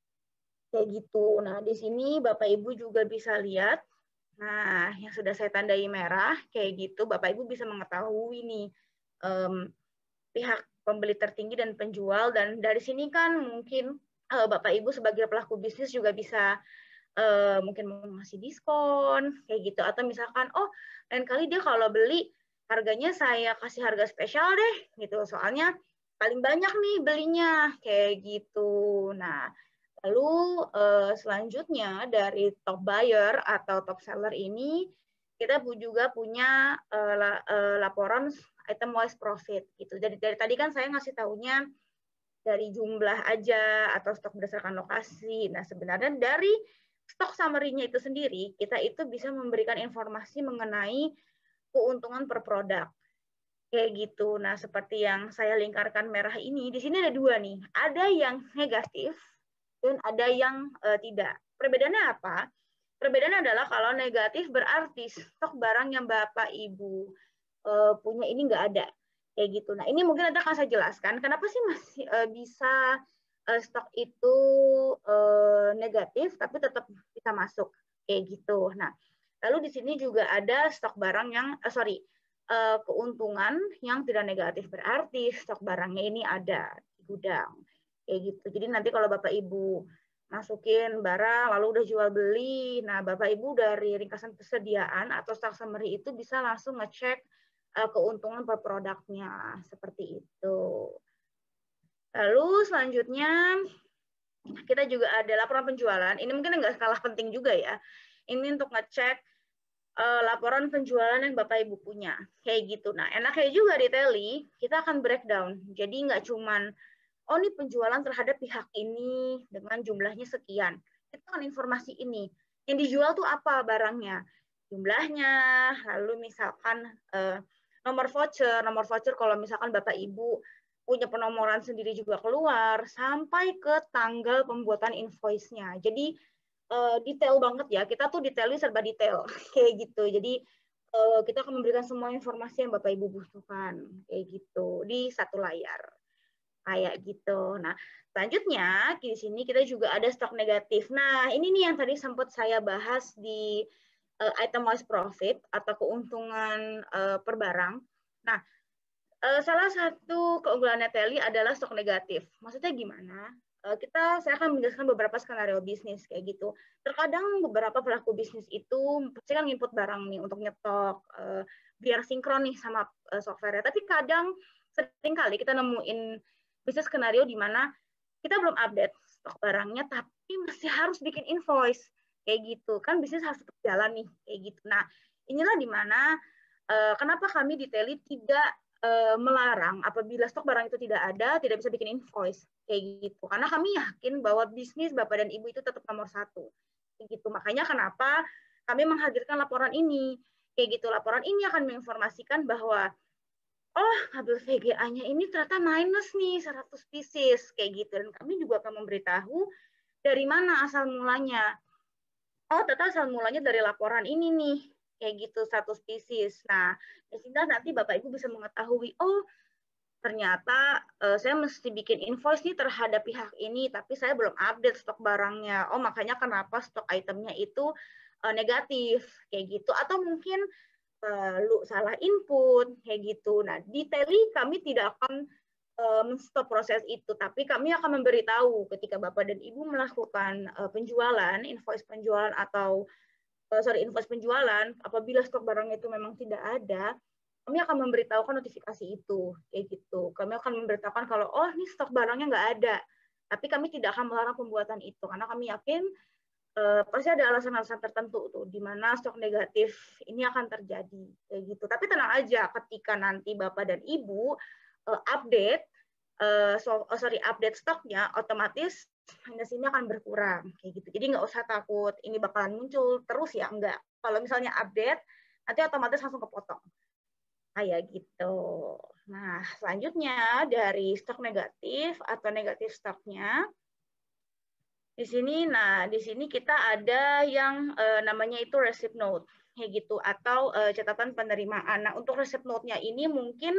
Kayak gitu. Nah, di sini Bapak Ibu juga bisa lihat, nah, yang sudah saya tandai merah, kayak gitu, Bapak Ibu bisa mengetahui nih, um, pihak pembeli tertinggi dan penjual, dan dari sini kan mungkin uh, Bapak Ibu sebagai pelaku bisnis juga bisa Uh, mungkin mau ngasih diskon kayak gitu, atau misalkan oh lain kali dia kalau beli harganya saya kasih harga spesial deh gitu, soalnya paling banyak nih belinya kayak gitu. Nah, lalu uh, selanjutnya dari top buyer atau top seller ini kita juga punya uh, la, uh, laporan item wise profit gitu. Jadi dari tadi kan saya ngasih taunya dari jumlah aja atau stok berdasarkan lokasi. Nah, sebenarnya dari stok summary-nya itu sendiri, kita itu bisa memberikan informasi mengenai keuntungan per produk. Kayak gitu. Nah, seperti yang saya lingkarkan merah ini, di sini ada dua nih. Ada yang negatif dan ada yang uh, tidak. Perbedaannya apa? Perbedaannya adalah kalau negatif berarti stok barang yang Bapak Ibu uh, punya ini nggak ada. Kayak gitu. Nah, ini mungkin nanti akan saya jelaskan kenapa sih masih uh, bisa stok itu uh, negatif tapi tetap bisa masuk kayak gitu. Nah, lalu di sini juga ada stok barang yang uh, sorry uh, keuntungan yang tidak negatif, berarti stok barangnya ini ada di gudang kayak gitu. Jadi nanti kalau Bapak Ibu masukin barang lalu udah jual beli, nah Bapak Ibu dari ringkasan persediaan atau stock summary itu bisa langsung ngecek uh, keuntungan per produknya seperti itu. Lalu selanjutnya kita juga ada laporan penjualan. Ini mungkin nggak kalah penting juga ya. Ini untuk ngecek uh, laporan penjualan yang Bapak Ibu punya. Kayak gitu. Nah, enaknya juga di Tally, kita akan breakdown. Jadi nggak cuman, oh ini penjualan terhadap pihak ini dengan jumlahnya sekian. Kita akan informasi ini. yang dijual tuh apa barangnya, jumlahnya, lalu misalkan uh, nomor voucher, nomor voucher kalau misalkan Bapak Ibu punya penomoran sendiri juga keluar, sampai ke tanggal pembuatan invoice-nya. Jadi uh, detail banget ya, kita tuh detailnya serba detail kayak gitu. Jadi uh, kita akan memberikan semua informasi yang Bapak Ibu butuhkan kayak gitu di satu layar kayak gitu. Nah, selanjutnya di sini kita juga ada stok negatif. Nah, ini nih yang tadi sempat saya bahas di uh, item wise profit atau keuntungan uh, per barang. Nah, uh, salah satu keunggulannya Teli adalah stok negatif. Maksudnya gimana? Uh, kita saya akan menjelaskan beberapa skenario bisnis kayak gitu. Terkadang beberapa pelaku bisnis itu pasti kan input barang nih untuk nyetok uh, biar sinkron nih sama uh, software-nya. Tapi kadang sering kali kita nemuin bisnis skenario di mana kita belum update stok barangnya, tapi masih harus bikin invoice kayak gitu. Kan bisnis harus tetap jalan nih kayak gitu. Nah, inilah di mana uh, kenapa kami di Teli tidak uh, melarang apabila stok barang itu tidak ada, tidak bisa bikin invoice kayak gitu. Karena kami yakin bahwa bisnis Bapak dan Ibu itu tetap nomor satu. Kayak gitu. Makanya kenapa kami menghadirkan laporan ini. Kayak gitu. Laporan ini akan menginformasikan bahwa oh, kabel V G A-nya ini ternyata minus nih seratus pieces kayak gitu. Dan kami juga akan memberitahu dari mana asal mulanya. Oh, ternyata asal mulanya dari laporan ini nih, kayak gitu seratus pieces. Nah, sehingga nanti Bapak Ibu bisa mengetahui, oh, ternyata uh, saya mesti bikin invoice nih terhadap pihak ini, tapi saya belum update stok barangnya. Oh, makanya kenapa stok itemnya itu uh, negatif, kayak gitu. Atau mungkin lu salah input kayak gitu. Nah, di Teli kami tidak akan uh, men-stop proses itu, tapi kami akan memberitahu ketika Bapak dan Ibu melakukan uh, penjualan, invoice penjualan atau uh, sorry invoice penjualan, apabila stok barangnya itu memang tidak ada, kami akan memberitahukan notifikasi itu kayak gitu. Kami akan memberitahukan kalau oh ini stok barangnya nggak ada, tapi kami tidak akan melarang pembuatan itu karena kami yakin Uh, pasti ada alasan-alasan tertentu tuh di mana stok negatif ini akan terjadi kayak gitu. Tapi tenang aja ketika nanti Bapak dan Ibu uh, update uh, so, oh, sorry update stoknya, otomatis minus ini akan berkurang kayak gitu. Jadi nggak usah takut ini bakalan muncul terus ya, enggak. Kalau misalnya update nanti otomatis langsung kepotong kayak gitu. Nah, selanjutnya dari stok negatif atau negatif stoknya di sini, nah di sini kita ada yang uh, namanya itu receipt note, kayak gitu, atau uh, catatan penerimaan. Nah untuk receipt note-nya ini mungkin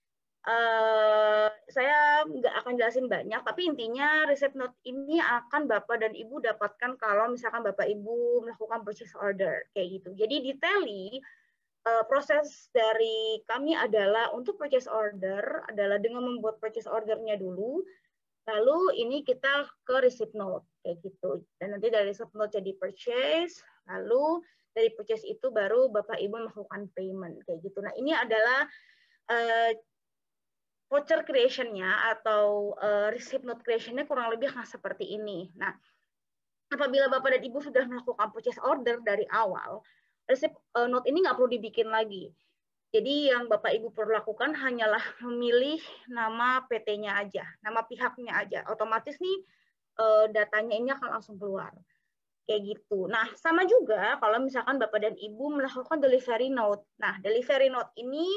uh, saya nggak akan jelasin banyak, tapi intinya receipt note ini akan Bapak dan Ibu dapatkan kalau misalkan Bapak Ibu melakukan purchase order, kayak gitu. Jadi di Teli uh, proses dari kami adalah untuk purchase order adalah dengan membuat purchase order-nya dulu. Lalu ini kita ke receipt note kayak gitu. Dan nanti dari receipt note jadi purchase, lalu dari purchase itu baru Bapak Ibu melakukan payment kayak gitu. Nah, ini adalah uh, voucher creation-nya atau uh, receipt note creation-nya kurang lebih akan seperti ini. Nah, apabila Bapak dan Ibu sudah melakukan purchase order dari awal, receipt uh, note ini nggak perlu dibikin lagi. Jadi yang Bapak Ibu perlu lakukan hanyalah memilih nama P T-nya aja, nama pihaknya aja. Otomatis nih datanya ini akan langsung keluar. Kayak gitu. Nah, sama juga kalau misalkan Bapak dan Ibu melakukan delivery note. Nah, delivery note ini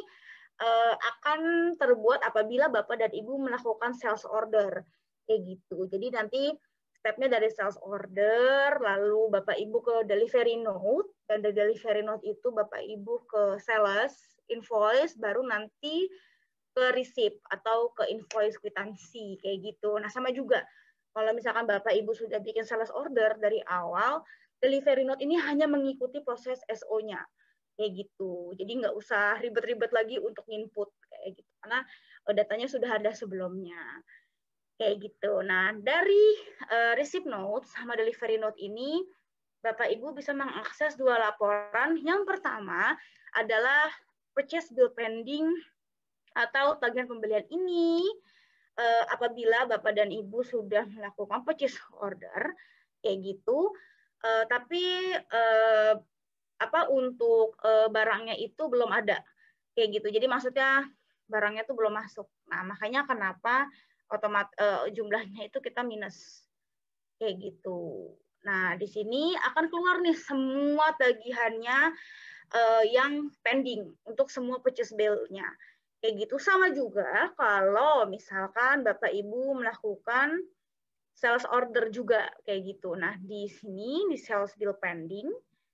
akan terbuat apabila Bapak dan Ibu melakukan sales order. Kayak gitu. Jadi nanti stepnya dari sales order, lalu Bapak Ibu ke delivery note, dan dari delivery note itu Bapak Ibu ke sales, invoice, baru nanti ke receipt atau ke invoice kwitansi kayak gitu. Nah, sama juga kalau misalkan Bapak Ibu sudah bikin sales order dari awal, delivery note ini hanya mengikuti proses S O-nya kayak gitu. Jadi nggak usah ribet-ribet lagi untuk input kayak gitu karena datanya sudah ada sebelumnya. Kayak gitu. Nah, dari uh, receipt note sama delivery note ini Bapak Ibu bisa mengakses dua laporan. Yang pertama adalah purchase bill pending atau tagihan pembelian ini eh, apabila Bapak dan Ibu sudah melakukan purchase order kayak gitu, eh, tapi eh, apa untuk eh, barangnya itu belum ada kayak gitu. Jadi maksudnya barangnya itu belum masuk. Nah makanya kenapa otomat eh, jumlahnya itu kita minus kayak gitu. Nah, di sini akan keluar nih semua tagihannya uh, yang pending untuk semua purchase bill-nya. Kayak gitu. Sama juga kalau misalkan Bapak Ibu melakukan sales order juga kayak gitu. Nah, di sini di sales bill pending.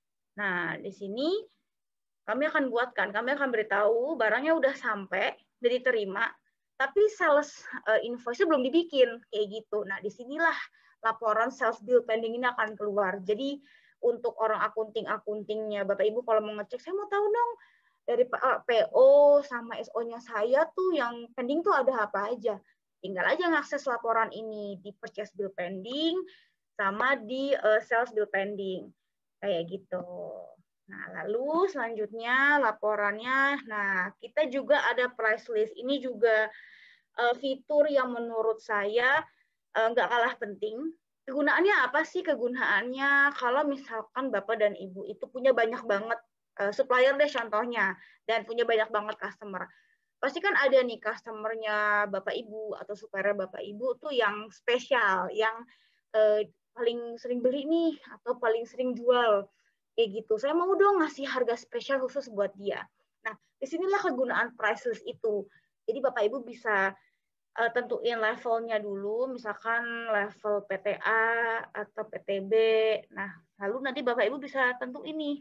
Nah, di sini kami akan buatkan, kami akan beritahu barangnya udah sampai, udah diterima, tapi sales uh, invoice-nya belum dibikin kayak gitu. Nah, disinilah laporan sales bill pending ini akan keluar. Jadi untuk orang akunting-akuntingnya, Bapak Ibu kalau mau ngecek, saya mau tahu dong dari P O sama S O-nya saya tuh yang pending tuh ada apa aja. Tinggal aja ngakses laporan ini di purchase bill pending sama di uh, sales bill pending. Kayak gitu. Nah, lalu selanjutnya laporannya. Nah, kita juga ada price list. Ini juga uh, fitur yang menurut saya nggak uh, kalah penting. Kegunaannya apa sih kegunaannya? Kalau misalkan Bapak dan Ibu itu punya banyak banget uh, supplier deh contohnya, dan punya banyak banget customer. Pasti kan ada nih customernya Bapak Ibu atau supplier Bapak Ibu tuh yang spesial, yang uh, paling sering beli nih atau paling sering jual. Kayak gitu. Saya mau dong ngasih harga spesial khusus buat dia. Nah, disinilah kegunaan price list itu. Jadi Bapak Ibu bisa uh, tentuin levelnya dulu, misalkan level P T A atau P T B. Nah, lalu nanti Bapak Ibu bisa tentu ini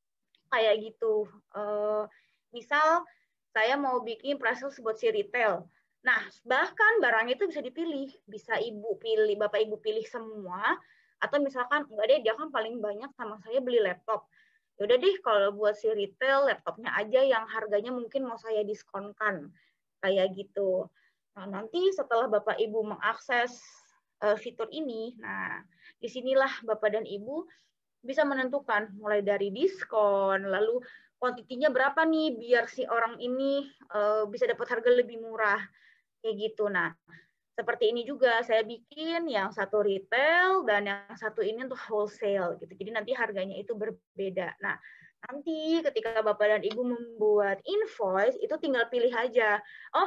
kayak gitu. Uh, misal saya mau bikin price list buat si retail. Nah, bahkan barang itu bisa dipilih, bisa Ibu pilih, Bapak Ibu pilih semua. Atau misalkan, enggak deh, dia kan paling banyak sama saya beli laptop. Yaudah deh, kalau buat si retail, laptopnya aja yang harganya mungkin mau saya diskonkan. Kayak gitu. Nah, nanti setelah Bapak Ibu mengakses uh, fitur ini, nah, disinilah Bapak dan Ibu bisa menentukan mulai dari diskon, lalu kuantitinya berapa nih, biar si orang ini uh, bisa dapat harga lebih murah. Kayak gitu. Nah, seperti ini juga saya bikin yang satu retail dan yang satu ini untuk wholesale gitu. Jadi nanti harganya itu berbeda. Nah, nanti ketika Bapak dan Ibu membuat invoice itu tinggal pilih aja. Oh,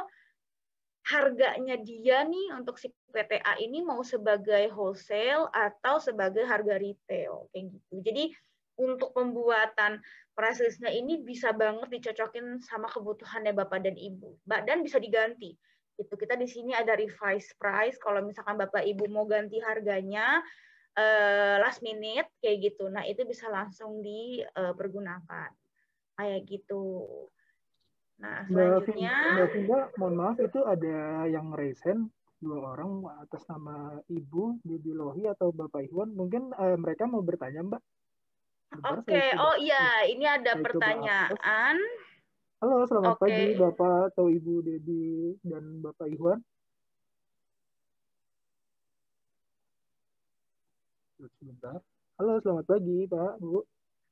harganya dia nih untuk si P T A ini mau sebagai wholesale atau sebagai harga retail kayak gitu. Jadi untuk pembuatan price list-nya ini bisa banget dicocokin sama kebutuhannya Bapak dan Ibu. Dan bisa diganti. Itu kita di sini ada revise price kalau misalkan Bapak Ibu mau ganti harganya uh, last minute kayak gitu. Nah, itu bisa langsung dipergunakan. Kayak gitu. Nah, selanjutnya Mbak Vinda, mohon maaf itu ada yang resen dua orang atas nama Ibu Bibi Lohi atau Bapak Iwan. Mungkin uh, mereka mau bertanya, Mbak. Oke, okay. Oh iya, ini ada saya pertanyaan. Halo, selamat okay. pagi Bapak atau Ibu Debi dan Bapak Iwan. Sebentar. Halo, selamat pagi Pak, Bu.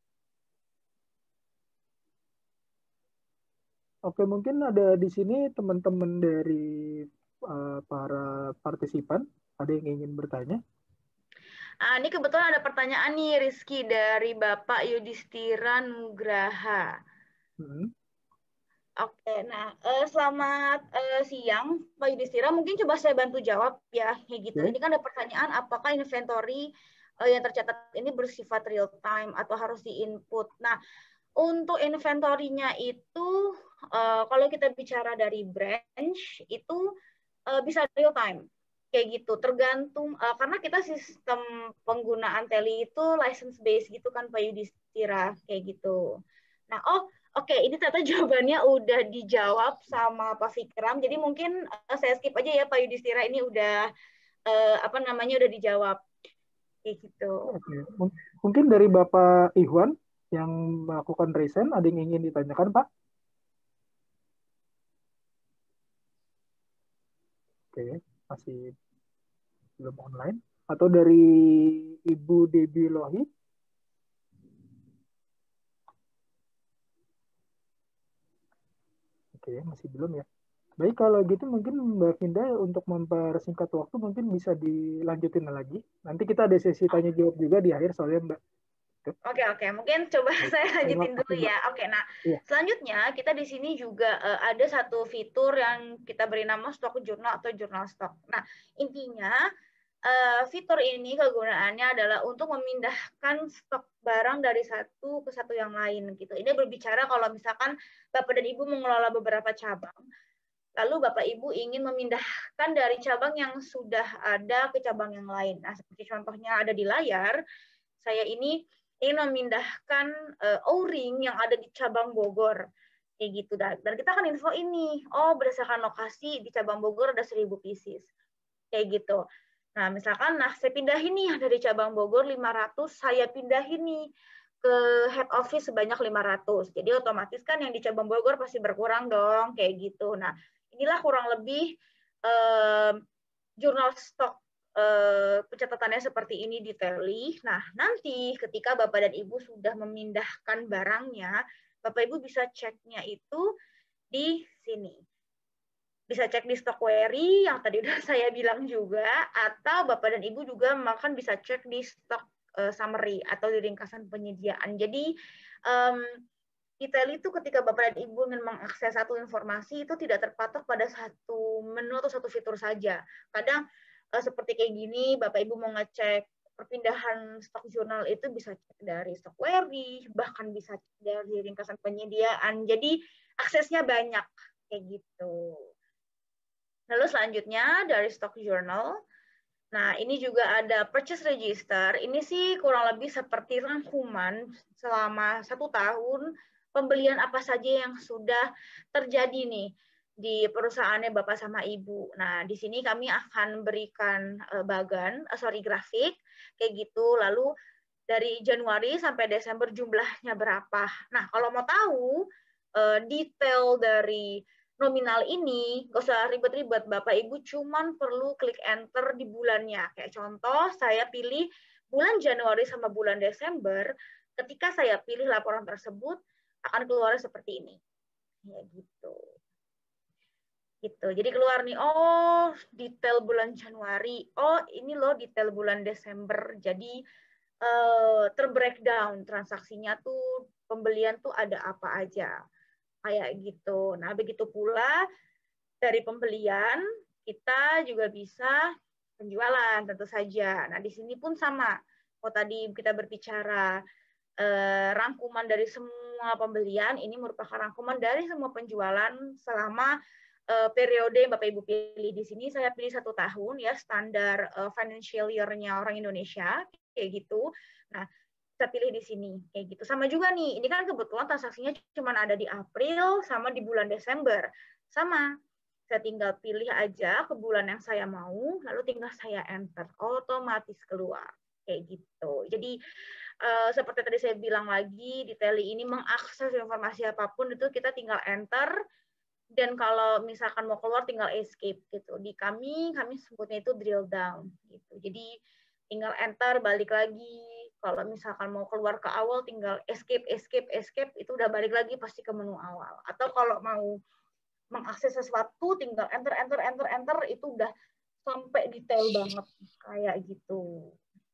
Oke, mungkin ada di sini teman-teman dari uh, para partisipan. Ada yang ingin bertanya? Ah, ini kebetulan ada pertanyaan nih, Rizky, dari Bapak Yudhistira Nugraha. Hmm. Oke, nah uh, selamat uh, siang Pak Yudhistira. Mungkin coba saya bantu jawab ya, kayak gitu. Okay. Ini kan ada pertanyaan, apakah inventory uh, yang tercatat ini bersifat real time atau harus di-input? Nah, untuk inventory-nya itu, uh, kalau kita bicara dari branch, itu uh, bisa real time. Kayak gitu, tergantung, uh, karena kita sistem penggunaan tele itu license based gitu kan Pak Yudhistira, kayak gitu. Nah, oh oke, okay, ini ternyata jawabannya udah dijawab sama Pak Fikram, jadi mungkin uh, saya skip aja ya Pak Yudhistira, ini udah, uh, apa namanya, udah dijawab. Kayak gitu. Oke. Mungkin dari Bapak Iwan yang melakukan resen, ada yang ingin ditanyakan Pak? Oke, masih belum online. Atau dari Ibu Debi Lohi? Oke, masih belum ya. Baik, kalau gitu mungkin Mbak Vinda untuk mempersingkat waktu mungkin bisa dilanjutin lagi. Nanti kita ada sesi tanya jawab juga di akhir soalnya Mbak. Oke, oke. Mungkin coba Baik. saya lanjutin dulu ya. Oke, nah ya. Selanjutnya kita di sini juga uh, ada satu fitur yang kita beri nama stok jurnal atau jurnal stok. Nah, intinya uh, fitur ini kegunaannya adalah untuk memindahkan stok barang dari satu ke satu yang lain gitu. Ini berbicara kalau misalkan Bapak dan Ibu mengelola beberapa cabang, lalu Bapak Ibu ingin memindahkan dari cabang yang sudah ada ke cabang yang lain. Nah, seperti contohnya ada di layar, saya ini ingin memindahkan uh, O-ring yang ada di cabang Bogor. Kayak gitu. Dan kita akan info ini, oh berdasarkan lokasi di cabang Bogor ada seribu pieces. Kayak gitu. Nah, misalkan nah saya pindahin nih dari cabang Bogor lima ratus, saya pindahin nih ke head office sebanyak lima ratus. Jadi otomatis kan yang di cabang Bogor pasti berkurang dong, kayak gitu. Nah, inilah kurang lebih eh, jurnal stok eh, pencatatannya seperti ini di Tally. Nah, nanti ketika Bapak dan Ibu sudah memindahkan barangnya, Bapak Ibu bisa ceknya itu di sini. Bisa cek di stock query yang tadi udah saya bilang juga, atau Bapak dan Ibu juga makan bisa cek di stock uh, summary atau di ringkasan penyediaan. Jadi um, detail itu ketika Bapak dan Ibu ingin mengakses satu informasi itu tidak terpatok pada satu menu atau satu fitur saja. Kadang uh, seperti kayak gini, Bapak Ibu mau ngecek perpindahan stok jurnal itu bisa cek dari stock query, bahkan bisa cek dari ringkasan penyediaan. Jadi aksesnya banyak kayak gitu. Lalu selanjutnya dari stock journal. Nah, ini juga ada purchase register. Ini sih kurang lebih seperti rangkuman selama satu tahun pembelian apa saja yang sudah terjadi nih di perusahaannya Bapak sama Ibu. Nah, di sini kami akan berikan uh, bagan, uh, sorry grafik kayak gitu. Lalu dari Januari sampai Desember jumlahnya berapa. Nah, kalau mau tahu uh, detail dari nominal ini, nggak usah ribet-ribet, Bapak Ibu cuman perlu klik enter di bulannya. Kayak contoh, saya pilih bulan Januari sama bulan Desember, ketika saya pilih laporan tersebut, akan keluar seperti ini. Ya gitu. Gitu. Jadi keluar nih, oh detail bulan Januari, oh ini loh detail bulan Desember. Jadi eh, terbreakdown transaksinya tuh, pembelian tuh ada apa aja. Kayak gitu. Nah, begitu pula dari pembelian, kita juga bisa penjualan tentu saja. Nah, di sini pun sama. Kalau tadi kita berbicara eh, rangkuman dari semua pembelian, ini merupakan rangkuman dari semua penjualan selama eh, periode yang Bapak Ibu pilih. Di sini saya pilih satu tahun, ya standar eh, financial year-nya orang Indonesia, kayak gitu. Nah, kita pilih di sini kayak gitu. Sama juga nih, ini kan kebetulan transaksinya cuma ada di April sama di bulan Desember. Sama, saya tinggal pilih aja ke bulan yang saya mau, lalu tinggal saya enter, otomatis keluar kayak gitu. Jadi uh, seperti tadi saya bilang lagi, di Tally ini mengakses informasi apapun itu kita tinggal enter, dan kalau misalkan mau keluar tinggal escape gitu. Di kami, kami sebutnya itu drill down gitu. Jadi tinggal enter, balik lagi. Kalau misalkan mau keluar ke awal, tinggal escape, escape, escape, itu udah balik lagi pasti ke menu awal. Atau kalau mau mengakses sesuatu, tinggal enter, enter, enter, enter, itu udah sampai detail banget, kayak gitu.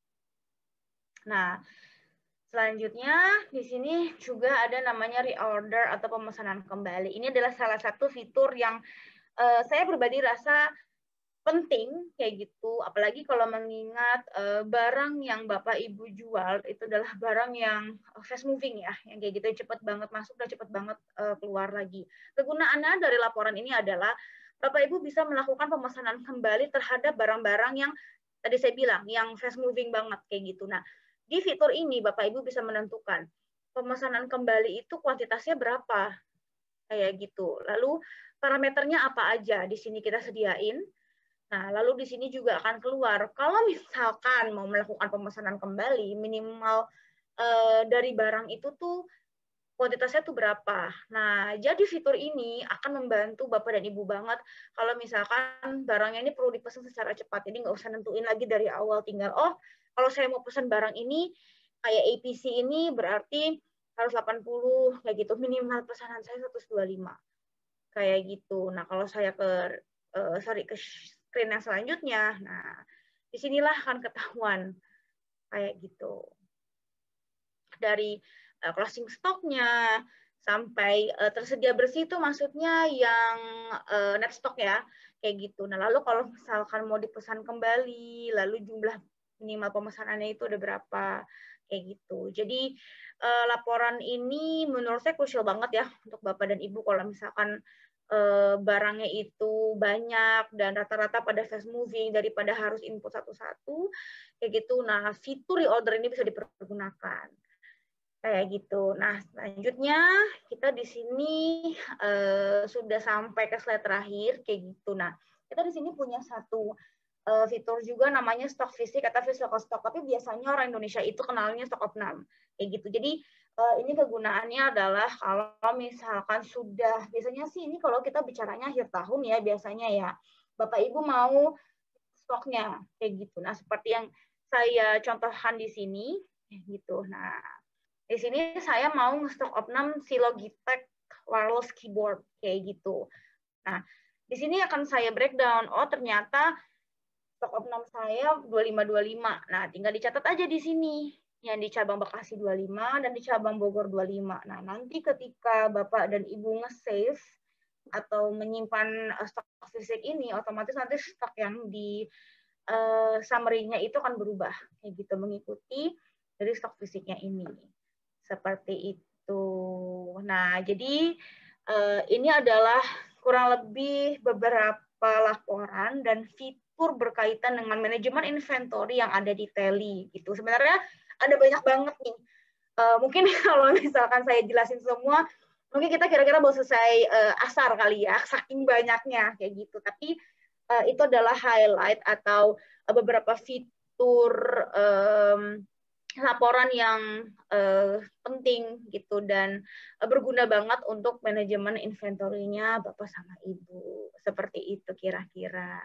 Nah, selanjutnya di sini juga ada namanya reorder atau pemesanan kembali. Ini adalah salah satu fitur yang uh, saya pribadi rasa penting kayak gitu, apalagi kalau mengingat uh, barang yang Bapak Ibu jual itu adalah barang yang fast moving ya, yang kayak gitu cepat banget masuk dan cepat banget uh, keluar lagi. Kegunaannya dari laporan ini adalah Bapak Ibu bisa melakukan pemesanan kembali terhadap barang-barang yang tadi saya bilang yang fast moving banget kayak gitu. Nah, di fitur ini Bapak Ibu bisa menentukan pemesanan kembali itu kuantitasnya berapa kayak gitu. Lalu parameternya apa aja di sini kita sediain. Nah, lalu di sini juga akan keluar, kalau misalkan mau melakukan pemesanan kembali, minimal eh, dari barang itu tuh kuantitasnya tuh berapa. Nah, jadi fitur ini akan membantu Bapak dan Ibu banget kalau misalkan barangnya ini perlu dipesan secara cepat. Jadi nggak usah nentuin lagi dari awal, tinggal, oh kalau saya mau pesan barang ini, kayak A P C ini berarti harus delapan puluh, kayak gitu. Minimal pesanan saya seratus dua puluh lima. Kayak gitu. Nah, kalau saya ke, uh, sorry, ke screen yang selanjutnya, nah disinilah akan ketahuan kayak gitu dari uh, closing stoknya sampai uh, tersedia bersih itu maksudnya yang uh, net stock ya, kayak gitu. Nah, lalu kalau misalkan mau dipesan kembali, lalu jumlah minimal pemesanannya itu ada berapa, kayak gitu. Jadi uh, laporan ini menurut saya krusial banget ya untuk Bapak dan Ibu kalau misalkan uh, barangnya itu banyak dan rata-rata pada fast moving daripada harus input satu-satu, kayak gitu. Nah, fitur reorder ini bisa dipergunakan. Kayak gitu. Nah, selanjutnya kita di sini uh, sudah sampai ke slide terakhir, kayak gitu. Nah, kita di sini punya satu uh, fitur juga namanya stock fisik atau physical stock, tapi biasanya orang Indonesia itu kenalnya stock opnam, kayak gitu. Jadi uh, ini kegunaannya adalah kalau misalkan sudah, biasanya sih ini kalau kita bicaranya akhir tahun ya, biasanya ya, Bapak Ibu mau stoknya, kayak gitu. Nah, seperti yang saya contohkan di sini, kayak gitu. Nah, di sini saya mau nge-stock opnam si Logitech wireless keyboard kayak gitu. Nah, di sini akan saya breakdown. Oh, ternyata stok opnam saya dua lima dua lima. Nah, tinggal dicatat aja di sini. Yang di cabang Bekasi dua puluh lima dan di cabang Bogor dua puluh lima. Nah, nanti ketika Bapak dan Ibu nge-save atau menyimpan stok fisik ini, otomatis nanti stok yang di uh, summary-nya itu akan berubah kayak gitu mengikuti dari stok fisiknya ini. Seperti itu. Nah, jadi uh, ini adalah kurang lebih beberapa laporan dan fitur berkaitan dengan manajemen inventory yang ada di Teli. Gitu. Sebenarnya ada banyak banget nih. Uh, mungkin kalau misalkan saya jelasin semua, mungkin kita kira-kira baru selesai uh, asar kali ya, saking banyaknya kayak gitu. Tapi uh, itu adalah highlight atau uh, beberapa fitur um, laporan yang uh, penting gitu dan uh, berguna banget untuk manajemen inventory-nya Bapak sama Ibu. Seperti itu kira-kira.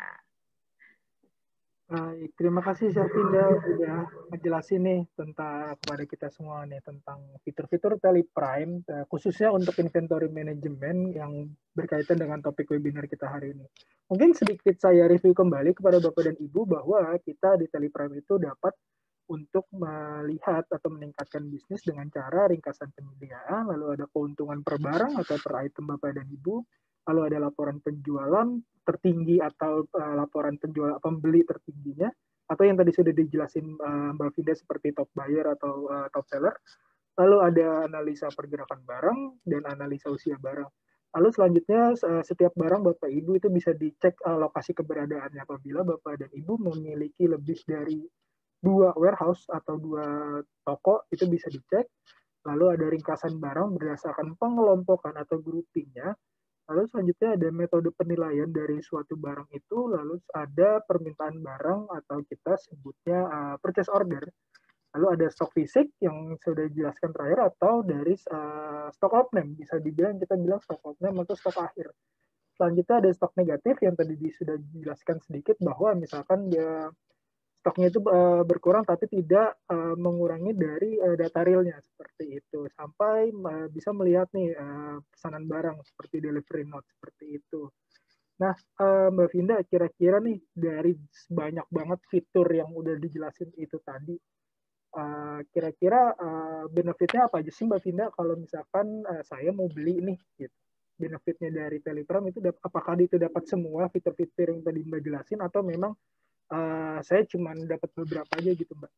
Baik, terima kasih Syarfinda udah ngejelasin nih tentang kepada kita semua nih tentang fitur-fitur Teleprime khususnya untuk inventory management yang berkaitan dengan topik webinar kita hari ini. Mungkin sedikit saya review kembali kepada Bapak dan Ibu bahwa kita di Teleprime itu dapat untuk melihat atau meningkatkan bisnis dengan cara ringkasan penyediaan, lalu ada keuntungan per barang atau per item Bapak dan Ibu, lalu ada laporan penjualan tertinggi atau uh, laporan penjual pembeli tertingginya, atau yang tadi sudah dijelasin uh, Mbak Finda seperti top buyer atau uh, top seller, lalu ada analisa pergerakan barang dan analisa usia barang. Lalu selanjutnya uh, setiap barang Bapak Ibu itu bisa dicek uh, lokasi keberadaannya apabila Bapak dan Ibu memiliki lebih dari dua warehouse atau dua toko itu bisa dicek. Lalu ada ringkasan barang berdasarkan pengelompokan atau groupingnya. Lalu selanjutnya ada metode penilaian dari suatu barang itu. Lalu ada permintaan barang atau kita sebutnya uh, purchase order. Lalu ada stok fisik yang sudah dijelaskan terakhir atau dari uh, stok outname. Bisa dibilang kita bilang stok outname atau stok akhir. Selanjutnya ada stok negatif yang tadi sudah dijelaskan sedikit bahwa misalkan dia stoknya itu uh, berkurang tapi tidak uh, mengurangi dari uh, data realnya seperti itu sampai uh, bisa melihat nih uh, pesanan barang seperti delivery note seperti itu. Nah, uh, Mbak Finda kira-kira nih dari banyak banget fitur yang udah dijelasin itu tadi, uh, kira-kira uh, benefitnya apa aja sih Mbak Finda kalau misalkan uh, saya mau beli nih gitu. Benefitnya dari Teleprime itu apakah itu dapat semua fitur-fitur yang tadi Mbak jelasin atau memang Uh, saya cuma dapat beberapa aja gitu, Mbak.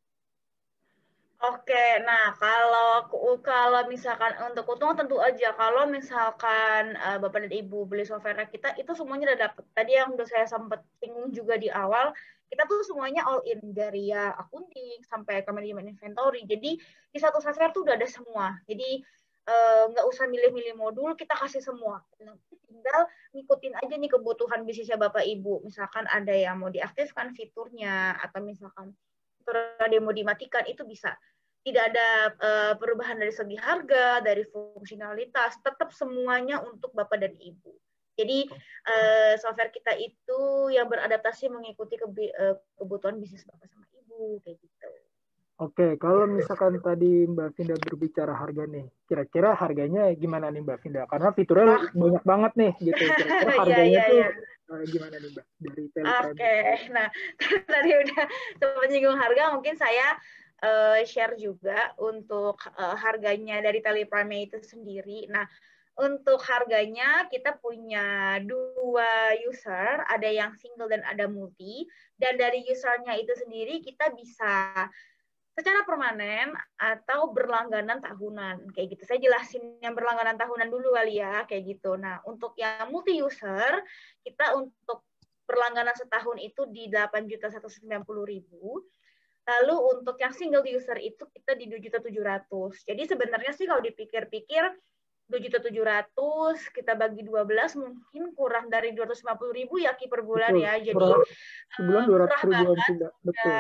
Oke, nah kalau kalau misalkan untuk keuntungan tentu aja kalau misalkan uh, Bapak dan Ibu beli software kita itu semuanya udah dapat. Tadi yang udah saya sempat singgung juga di awal, kita tuh semuanya all in dari ya accounting sampai ke manajemen inventory. Jadi di satu software tuh udah ada semua. Jadi nggak uh, usah milih-milih modul, kita kasih semua. Nanti tinggal ngikutin aja nih kebutuhan bisnisnya Bapak Ibu. Misalkan ada yang mau diaktifkan fiturnya, atau misalkan fitur ada yang mau dimatikan, itu bisa. Tidak ada uh, perubahan dari segi harga, dari fungsionalitas, tetap semuanya untuk Bapak dan Ibu. Jadi uh, software kita itu yang beradaptasi mengikuti kebi- uh, kebutuhan bisnis Bapak sama Ibu, kayak gitu. Oke, kalau misalkan tadi Mbak Finda berbicara harga nih, kira-kira harganya gimana nih Mbak Finda? Karena fiturnya oh. banyak banget nih, gitu. Kira-kira harganya yeah, yeah, tuh yeah. gimana nih Mbak? Dari Teleprime. Oke, okay. Nah tadi udah menyinggung harga, mungkin saya uh, share juga untuk uh, harganya dari Teleprime itu sendiri. Nah, untuk harganya kita punya dua user, ada yang single dan ada multi. Dan dari usernya itu sendiri kita bisa secara permanen atau berlangganan tahunan. Kayak gitu. Saya jelasin yang berlangganan tahunan dulu kali ya, kayak gitu. Nah, untuk yang multi user, kita untuk berlangganan setahun itu di delapan juta seratus sembilan puluh ribu. Lalu untuk yang single user itu kita di dua juta tujuh ratus. Jadi sebenarnya sih kalau dipikir-pikir dua juta tujuh ratus kita bagi dua belas mungkin kurang dari dua ratus lima puluh ribu ya Ki per bulan. Betul. Ya. Jadi sebulan dua ratus ribuan sudah. Betul.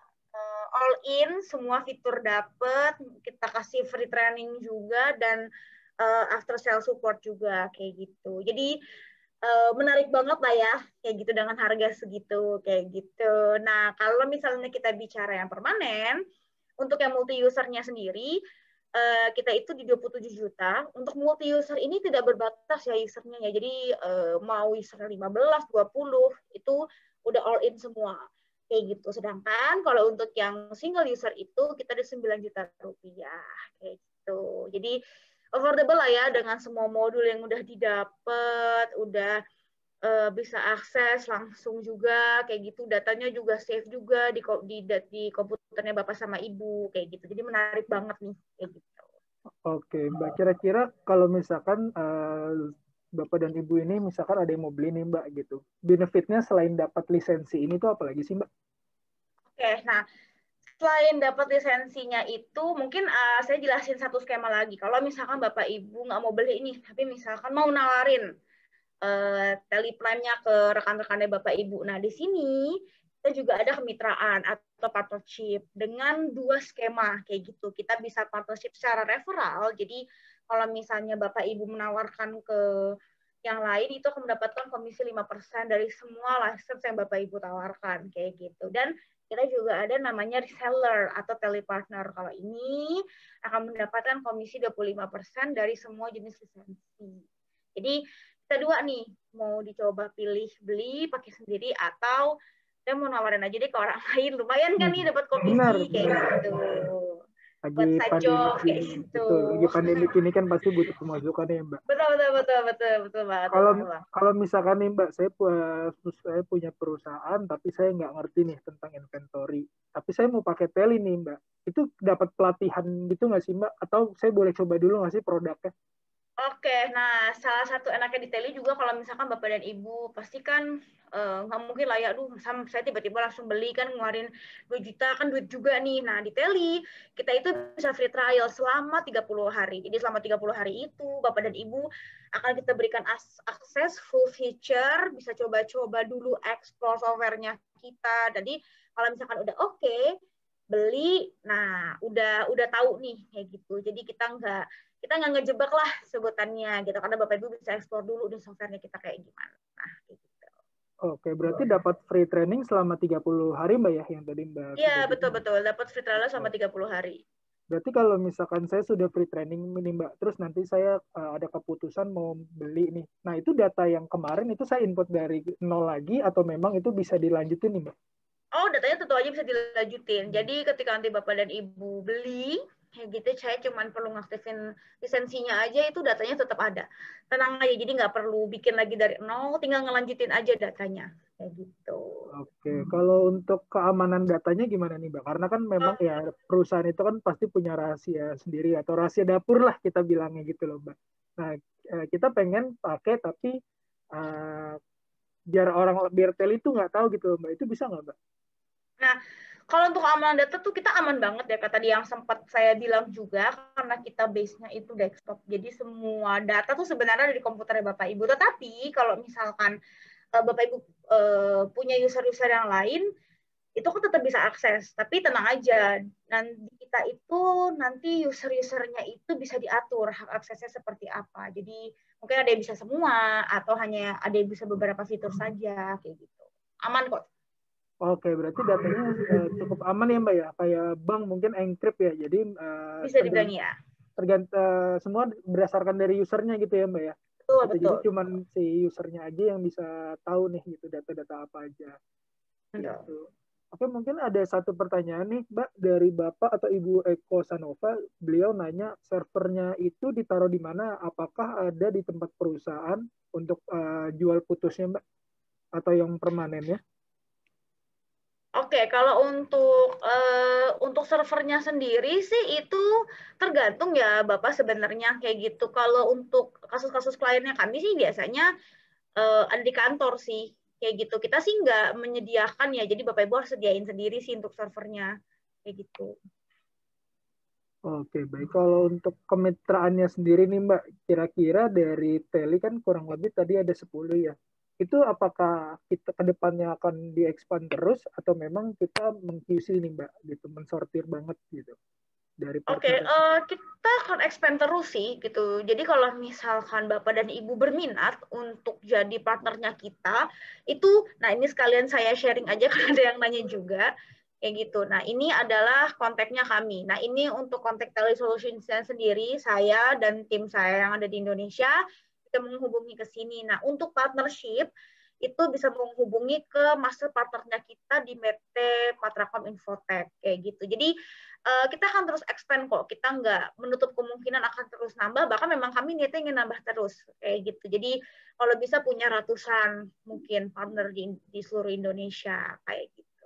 Uh, all in, semua fitur dapet, kita kasih free training juga dan uh, after sale support juga kayak gitu. Jadi uh, menarik banget lah ya kayak gitu dengan harga segitu kayak gitu. Nah, kalau misalnya kita bicara yang permanen, untuk yang multi usernya sendiri Uh, kita itu di dua puluh tujuh juta. Untuk multi user ini tidak berbatas ya usernya ya. Jadi uh, mau user lima belas, dua puluh itu udah all in semua. Kayak gitu. Sedangkan kalau untuk yang single user itu kita di sembilan juta rupiah. Kayak gitu. Jadi affordable lah ya dengan semua modul yang udah didapat, udah uh, bisa akses langsung juga kayak gitu. Datanya juga safe juga di di di komputernya Bapak sama Ibu kayak gitu. Jadi menarik banget nih kayak gitu. Oke, Mbak. Kira-kira kalau misalkan uh, Bapak dan Ibu ini misalkan ada yang mau beli nih Mbak gitu. Benefitnya selain dapat lisensi ini tuh apa lagi sih Mbak? Oke, nah selain dapat lisensinya itu mungkin uh, saya jelasin satu skema lagi. Kalau misalkan Bapak Ibu nggak mau beli ini, tapi misalkan mau nawarin uh, Teleprime-nya ke rekan-rekannya Bapak Ibu. Nah, di sini kita juga ada kemitraan atau partnership dengan dua skema kayak gitu. Kita bisa partnership secara referral. Jadi kalau misalnya Bapak Ibu menawarkan ke yang lain itu akan mendapatkan komisi lima persen dari semua license yang Bapak Ibu tawarkan kayak gitu. Dan kita juga ada namanya reseller atau telepartner. Kalau ini akan mendapatkan komisi dua puluh lima persen dari semua jenis lisensi. Jadi kita dua nih, mau dicoba pilih beli pakai sendiri atau saya mau nawarin aja deh ke orang lain. Lumayan kan nih dapat komisi benar, kayak benar. Gitu. Lagi pandemi kayak gitu. Betul, lagi pandemi ini kan pasti butuh pemasukan ya Mbak. Betul betul betul betul betul banget. Kalau kalau misalkan nih Mbak, saya saya punya perusahaan tapi saya nggak ngerti nih tentang inventory. Tapi saya mau pakai Teli nih Mbak. Itu dapat pelatihan gitu nggak sih Mbak? Atau saya boleh coba dulu nggak sih produknya? Oke, nah salah satu enaknya di Teli juga kalau misalkan Bapak dan Ibu pasti kan nggak uh, mungkin lah ya, aduh saya tiba-tiba langsung beli kan ngeluarin dua juta kan duit juga nih. Nah di Teli kita itu bisa free trial selama tiga puluh hari. Jadi selama tiga puluh hari itu Bapak dan Ibu akan kita berikan akses full feature, bisa coba-coba dulu explore software-nya kita. Jadi kalau misalkan udah oke, okay, beli, nah udah udah tahu nih kayak gitu. Jadi kita nggak kita nggak ngejebak lah sebutannya gitu, karena Bapak Ibu bisa explore dulu di softwarenya kita kayak gimana. Nah, gitu. Oke, berarti dapat free training selama tiga puluh hari Mbak ya, yang tadi Mbak? Iya, betul-betul. Dapat free trial selama tiga puluh hari. Berarti kalau misalkan saya sudah free training ini Mbak, terus nanti saya uh, ada keputusan mau beli nih. Nah, itu data yang kemarin itu saya input dari nol lagi atau memang itu bisa dilanjutin nih Mbak? Oh, datanya tentu aja bisa dilanjutin. Jadi ketika nanti Bapak dan Ibu beli, kayak gitu saya cuma perlu ngaktifin lisensinya aja, itu datanya tetap ada. Tenang aja, jadi nggak perlu bikin lagi dari nol, tinggal ngelanjutin aja datanya. Kayak gitu. Oke, kalau untuk keamanan datanya gimana nih Mbak? Karena kan memang oh. ya perusahaan itu kan pasti punya rahasia sendiri atau rahasia dapur lah kita bilangnya gitu loh Mbak. Nah, kita pengen pakai tapi uh, biar orang biar Teli itu nggak tahu gitu loh Mbak. Itu bisa nggak Mbak? Nah, kalau untuk keamanan data tuh kita aman banget ya, kata dia yang sempat saya bilang juga, karena kita base-nya itu desktop. Jadi semua data tuh sebenarnya ada di komputernya Bapak Ibu. Tetapi kalau misalkan uh, Bapak Ibu uh, punya user-user yang lain, itu kan tetap bisa akses. Tapi tenang aja, nanti kita itu nanti user-usernya itu bisa diatur hak aksesnya seperti apa. Jadi mungkin ada yang bisa semua atau hanya ada yang bisa beberapa fitur saja kayak gitu. Aman kok. Oke, berarti datanya uh, cukup aman ya Mbak ya, kayak bank mungkin encrypt ya, jadi uh, bisa dibilang ya. Tergant uh, semua berdasarkan dari usernya gitu ya Mbak ya. Betul, gitu. betul. Jadi cuman si usernya aja yang bisa tahu nih gitu data-data apa aja. Gitu. Oke, mungkin ada satu pertanyaan nih, Mbak, dari Bapak atau Ibu Eko Sanova. Beliau nanya, servernya itu ditaruh di mana? Apakah ada di tempat perusahaan untuk uh, jual putusnya, Mbak? Atau yang permanen ya? Oke, kalau untuk uh, untuk servernya sendiri sih itu tergantung ya Bapak sebenarnya kayak gitu. Kalau untuk kasus-kasus kliennya kami sih biasanya uh, ada di kantor sih kayak gitu. Kita sih nggak menyediakan ya, jadi Bapak Ibu harus sediain sendiri sih untuk servernya kayak gitu. Oke, baik. Kalau untuk kemitraannya sendiri nih Mbak, kira-kira dari Teli kan kurang lebih tadi ada sepuluh ya. Itu apakah kita ke depannya akan di-expand terus atau memang kita meng-Q C nih Mbak, gitu, mensortir banget gitu dari Oke, partner? uh, kita akan expand terus sih gitu. Jadi kalau misalkan Bapak dan Ibu berminat untuk jadi partnernya kita, itu, nah ini sekalian saya sharing aja karena ada yang nanya juga, kayak gitu. Nah ini adalah kontaknya kami. Nah ini untuk kontak Telesolutions sendiri, saya dan tim saya yang ada di Indonesia, kita menghubungi ke sini. Nah untuk partnership, itu bisa menghubungi ke master partnernya kita di M T Patrakom Infotech, kayak gitu. Jadi Uh, kita akan terus expand kok, kita nggak menutup kemungkinan akan terus nambah, bahkan memang kami niatnya ingin nambah terus, kayak gitu. Jadi kalau bisa punya ratusan mungkin partner di, di seluruh Indonesia, kayak gitu.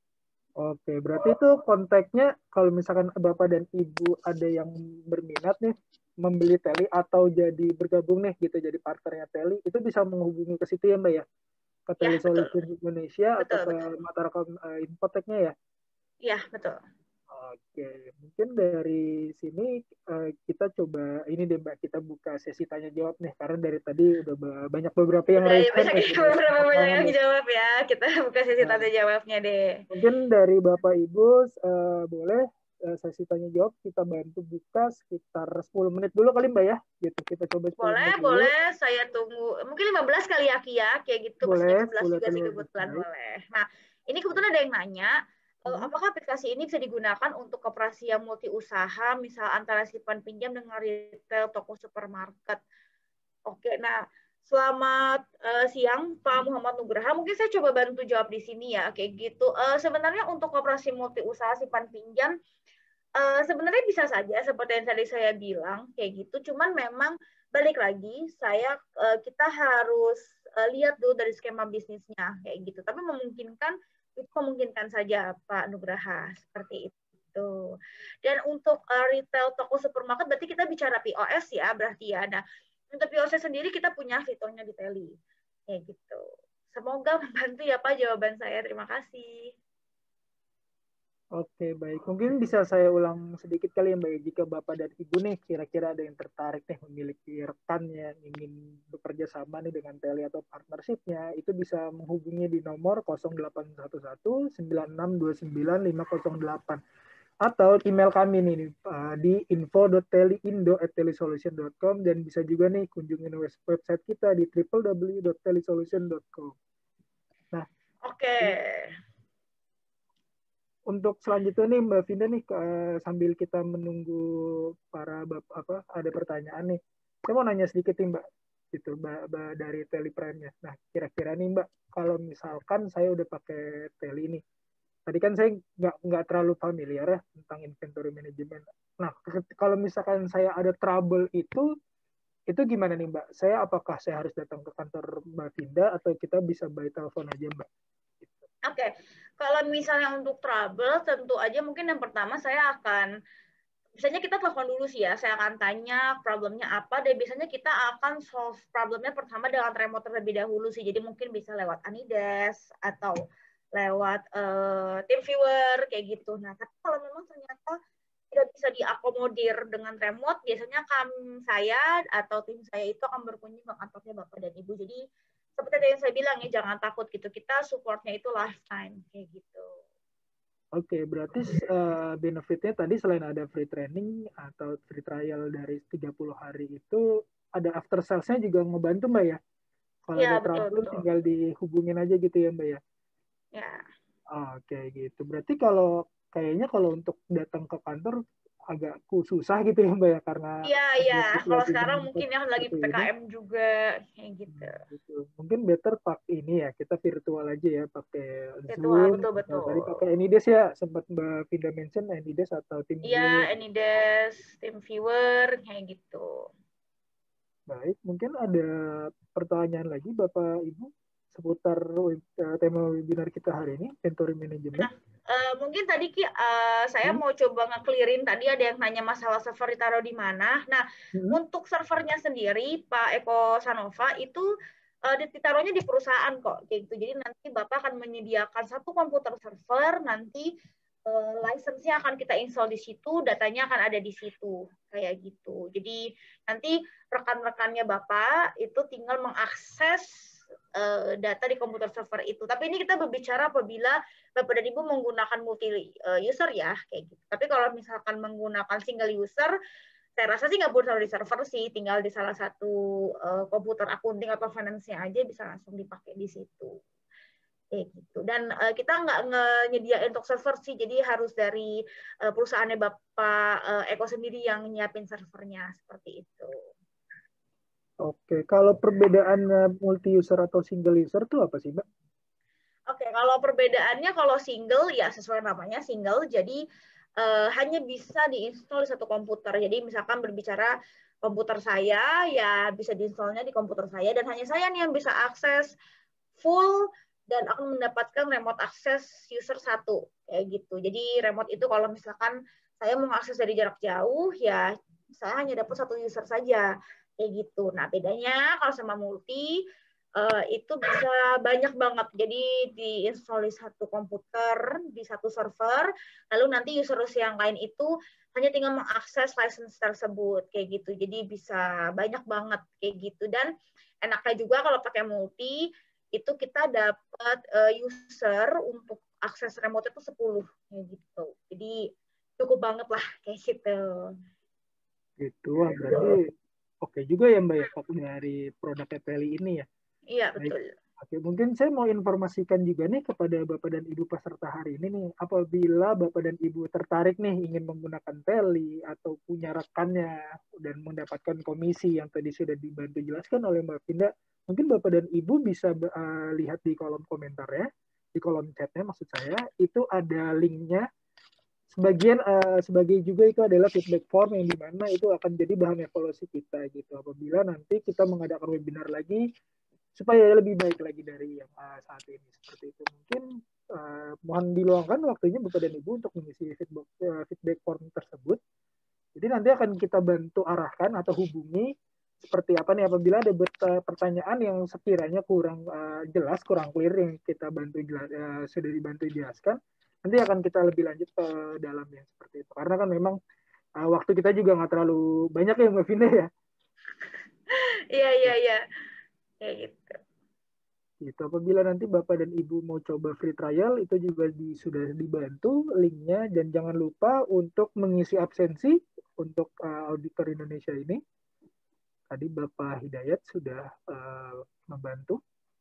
Oke, berarti itu kontaknya kalau misalkan Bapak dan Ibu ada yang berminat nih, membeli Teli atau jadi bergabung nih gitu, jadi partnernya Teli, itu bisa menghubungi ke situ ya Mbak ya? Ke Ya, Telesolutions Indonesia betul, atau ke betul. Matrakom uh, Infotechnya ya? Ya, betul. Oke, mungkin dari sini uh, kita coba ini deh Mbak, kita buka sesi tanya jawab nih, karena dari tadi udah banyak beberapa yang Udah raise hand. banyak, Ya, beberapa banyak yang nih. jawab ya, kita buka sesi Nah, tanya jawabnya deh. mungkin dari Bapak Ibu uh, boleh uh, sesi tanya jawab kita bantu buka sekitar sepuluh menit dulu kali Mbak ya, gitu kita coba sepuluh Boleh, menit dulu. boleh, saya tunggu, mungkin lima belas kali ya Kia, kayak gitu, Boleh, jam sebelas juga sih kebetulan, boleh. Nah, ini kebetulan ada yang nanya, Hmm. apakah aplikasi ini bisa digunakan untuk koperasi yang multi usaha, misal antara simpan pinjam dengan retail toko supermarket? Oke, nah selamat uh, siang Pak Muhammad Nugraha. Mungkin saya coba bantu jawab di sini ya, kayak gitu. Uh, sebenarnya untuk koperasi multi usaha simpan pinjam, uh, sebenarnya bisa saja seperti yang tadi saya bilang, kayak gitu. Cuman memang balik lagi, saya uh, kita harus uh, lihat dulu dari skema bisnisnya, kayak gitu. Tapi memungkinkan itu memungkinkan saja Pak Nugraha seperti itu. Dan untuk uh, retail toko supermarket berarti kita bicara P O S ya berarti ya. Nah, untuk P O S sendiri kita punya fiturnya di Teli. Kayak gitu. Semoga membantu ya Pak jawaban saya. Terima kasih. Oke, baik. Mungkin bisa saya ulang sedikit kali ya Mbak, jika Bapak dan Ibu nih kira-kira ada yang tertarik nih memiliki rekan yang ingin bekerja sama nih dengan Teli atau partnershipnya, itu bisa menghubungi di nomor nol delapan satu satu sembilan enam dua sembilan lima nol delapan atau email kami nih di info dot teliindo at telesolution dot com dan bisa juga nih kunjungin website kita di w w w dot telesolution dot com. Nah, oke. Okay. Untuk selanjutnya nih Mbak Vinda nih sambil kita menunggu para bapak apa ada pertanyaan nih, saya mau nanya sedikit nih Mbak, gitu Mbak, Mbak dari Teleprime-nya. Nah kira-kira nih Mbak, kalau misalkan saya udah pakai Teli nih, tadi kan saya nggak nggak terlalu familiar ya tentang inventory management. Nah kalau misalkan saya ada trouble itu, itu gimana nih Mbak? Saya apakah saya harus datang ke kantor Mbak Vinda atau kita bisa by telepon aja Mbak? Oke, okay. Kalau misalnya untuk trouble, tentu aja mungkin yang pertama saya akan, biasanya kita telepon dulu sih ya, saya akan tanya problemnya apa, dan biasanya kita akan solve problemnya pertama dengan remote terlebih dahulu sih, jadi mungkin bisa lewat Anidesk atau lewat uh, TeamViewer, kayak gitu. Nah, tapi kalau memang ternyata tidak bisa diakomodir dengan remote, biasanya kami, saya atau tim saya itu akan berkunjung ke kantornya Bapak dan Ibu. Jadi seperti yang saya bilang ya, jangan takut gitu. Kita supportnya itu lifetime kayak gitu. Oke, okay, berarti uh, benefitnya tadi selain ada free training atau free trial dari tiga puluh hari itu, ada after sales-nya juga ngebantu Mbak ya? Kalau ya, ada betul, trouble betul. tinggal dihubungin aja gitu ya Mbak ya? Ya. Oke, okay, gitu. Berarti kalau kayaknya kalau untuk datang ke kantor agak susah gitu ya Mbak ya, karena Iya, iya. ada Kalau situasi sekarang mendesak mungkin yang lagi seperti P K ini. M juga kayak gitu. Hmm, gitu. Mungkin better pakai ini ya, kita virtual aja ya, pakai Virtual, Zoom atau tadi betul-betul. pakai Anydesk ya, sempat Mbak Vinda mention Anydesk atau Iya, TeamViewer. Anydesk, TeamViewer, kayak gitu. Baik, mungkin ada pertanyaan lagi Bapak Ibu seputar uh, tema webinar kita hari ini, Inventory Management. Nah, uh, mungkin tadi Ki, uh, saya hmm? mau coba nge-clearin, tadi ada yang nanya masalah server ditaruh di mana. Nah, hmm? untuk servernya sendiri, Pak Eko Sanova, itu uh, ditaruhnya di perusahaan kok. Kayak gitu. Jadi nanti Bapak akan menyediakan satu komputer server, nanti uh, license-nya akan kita install di situ, datanya akan ada di situ. Kayak gitu. Jadi nanti rekan-rekannya Bapak itu tinggal mengakses data di komputer server itu. Tapi ini kita berbicara apabila Bapak dan Ibu menggunakan multi user ya, kayak gitu. Tapi kalau misalkan menggunakan single user, saya rasa sih nggak perlu taruh di server sih, tinggal di salah satu uh, komputer accounting atau finance-nya aja bisa langsung dipakai di situ. Kayak gitu. Dan uh, kita nggak nyediain untuk server sih, jadi harus dari uh, perusahaannya Bapak uh, Eko sendiri yang nyiapin servernya, seperti itu. Oke, kalau perbedaan multi user atau single user itu apa sih, Mbak? Oke, kalau perbedaannya kalau single ya sesuai namanya single, jadi uh, hanya bisa diinstal di satu komputer. Jadi misalkan berbicara komputer saya, ya bisa diinstalnya di komputer saya dan hanya saya nih yang bisa akses full dan akan mendapatkan remote access user satu kayak gitu. Jadi remote itu kalau misalkan saya mau akses dari jarak jauh, ya saya hanya dapat satu user saja. Kayak gitu. Nah, bedanya kalau sama multi, uh, itu bisa banyak banget. Jadi diinstal di satu komputer, di satu server, lalu nanti user-user yang lain itu hanya tinggal mengakses license tersebut. Kayak gitu. Jadi bisa banyak banget kayak gitu. Dan enaknya juga kalau pakai multi, itu kita dapat uh, user untuk akses remote itu sepuluh. Kayak gitu. Jadi cukup banget lah kayak gitu. Gitu, berarti oke juga ya Mbak ya, dari produk E P L I ini ya. Iya, betul. Oke, mungkin saya mau informasikan juga nih kepada Bapak dan Ibu peserta hari ini nih, apabila Bapak dan Ibu tertarik nih ingin menggunakan P L I atau punya rekannya dan mendapatkan komisi yang tadi sudah dibantu jelaskan oleh Mbak Vinda, mungkin Bapak dan Ibu bisa uh, lihat di kolom komentar ya, di kolom chatnya maksud saya, itu ada linknya. Sebagian uh, sebagai juga itu adalah feedback form yang dimana itu akan jadi bahan evaluasi kita gitu apabila nanti kita mengadakan webinar lagi supaya lebih baik lagi dari yang uh, saat ini seperti itu. Mungkin uh, mohon diluangkan waktunya Bapak dan Ibu untuk mengisi feedback uh, feedback form tersebut. Jadi nanti akan kita bantu arahkan atau hubungi seperti apa nih apabila ada pertanyaan yang sekiranya kurang uh, jelas, kurang clear yang kita bantu jelas, uh, sudah dibantu jelaskan. Nanti akan kita lebih lanjut ke dalamnya seperti itu. Karena kan memang uh, waktu kita juga nggak terlalu banyak ya Mbak Vinda ya. Iya, iya, iya. Kayak gitu. Gitu. Apabila nanti Bapak dan Ibu mau coba free trial, itu juga di, sudah dibantu linknya. Dan jangan lupa untuk mengisi absensi untuk uh, auditor Indonesia ini. Tadi Bapak Hidayat sudah uh, membantu.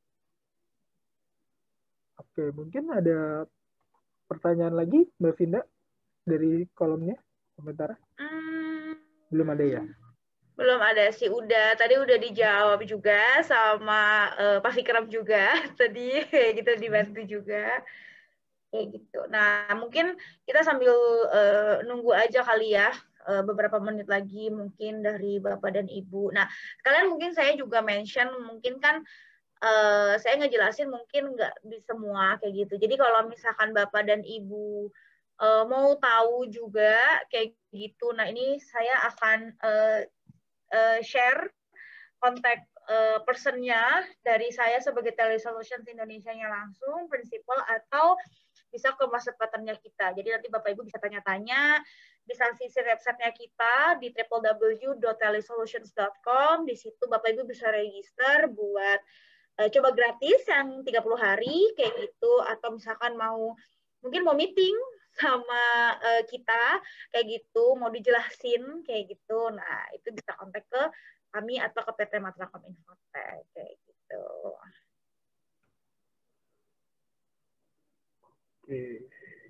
Oke, mungkin ada pertanyaan lagi, Mbak Vinda, dari kolomnya, komentar? Hmm, Belum ada ya? Belum ada sih, udah. Tadi udah dijawab juga sama uh, Pak Fikram juga. Tadi kayak gitu dibantu juga. Kayak gitu. Nah, mungkin kita sambil uh, nunggu aja kali ya, uh, beberapa menit lagi mungkin dari Bapak dan Ibu. Nah, kalian mungkin saya juga mention, mungkin kan Uh, saya ngejelasin mungkin nggak di semua kayak gitu. Jadi kalau misalkan Bapak dan Ibu uh, mau tahu juga kayak gitu, nah ini saya akan uh, uh, share kontak uh, personnya dari saya sebagai Telesolutions Indonesia-nya langsung, prinsipal atau bisa ke master partnernya kita. Jadi nanti Bapak Ibu bisa tanya-tanya, bisa visit websitenya kita di w w w dot telesolutions dot com. Di situ Bapak Ibu bisa register buat coba gratis yang tiga puluh hari kayak gitu, atau misalkan mau mungkin mau meeting sama uh, kita kayak gitu, mau dijelasin kayak gitu, nah itu bisa kontak ke kami atau ke P T Matrakom Infotech kayak gitu. Oke,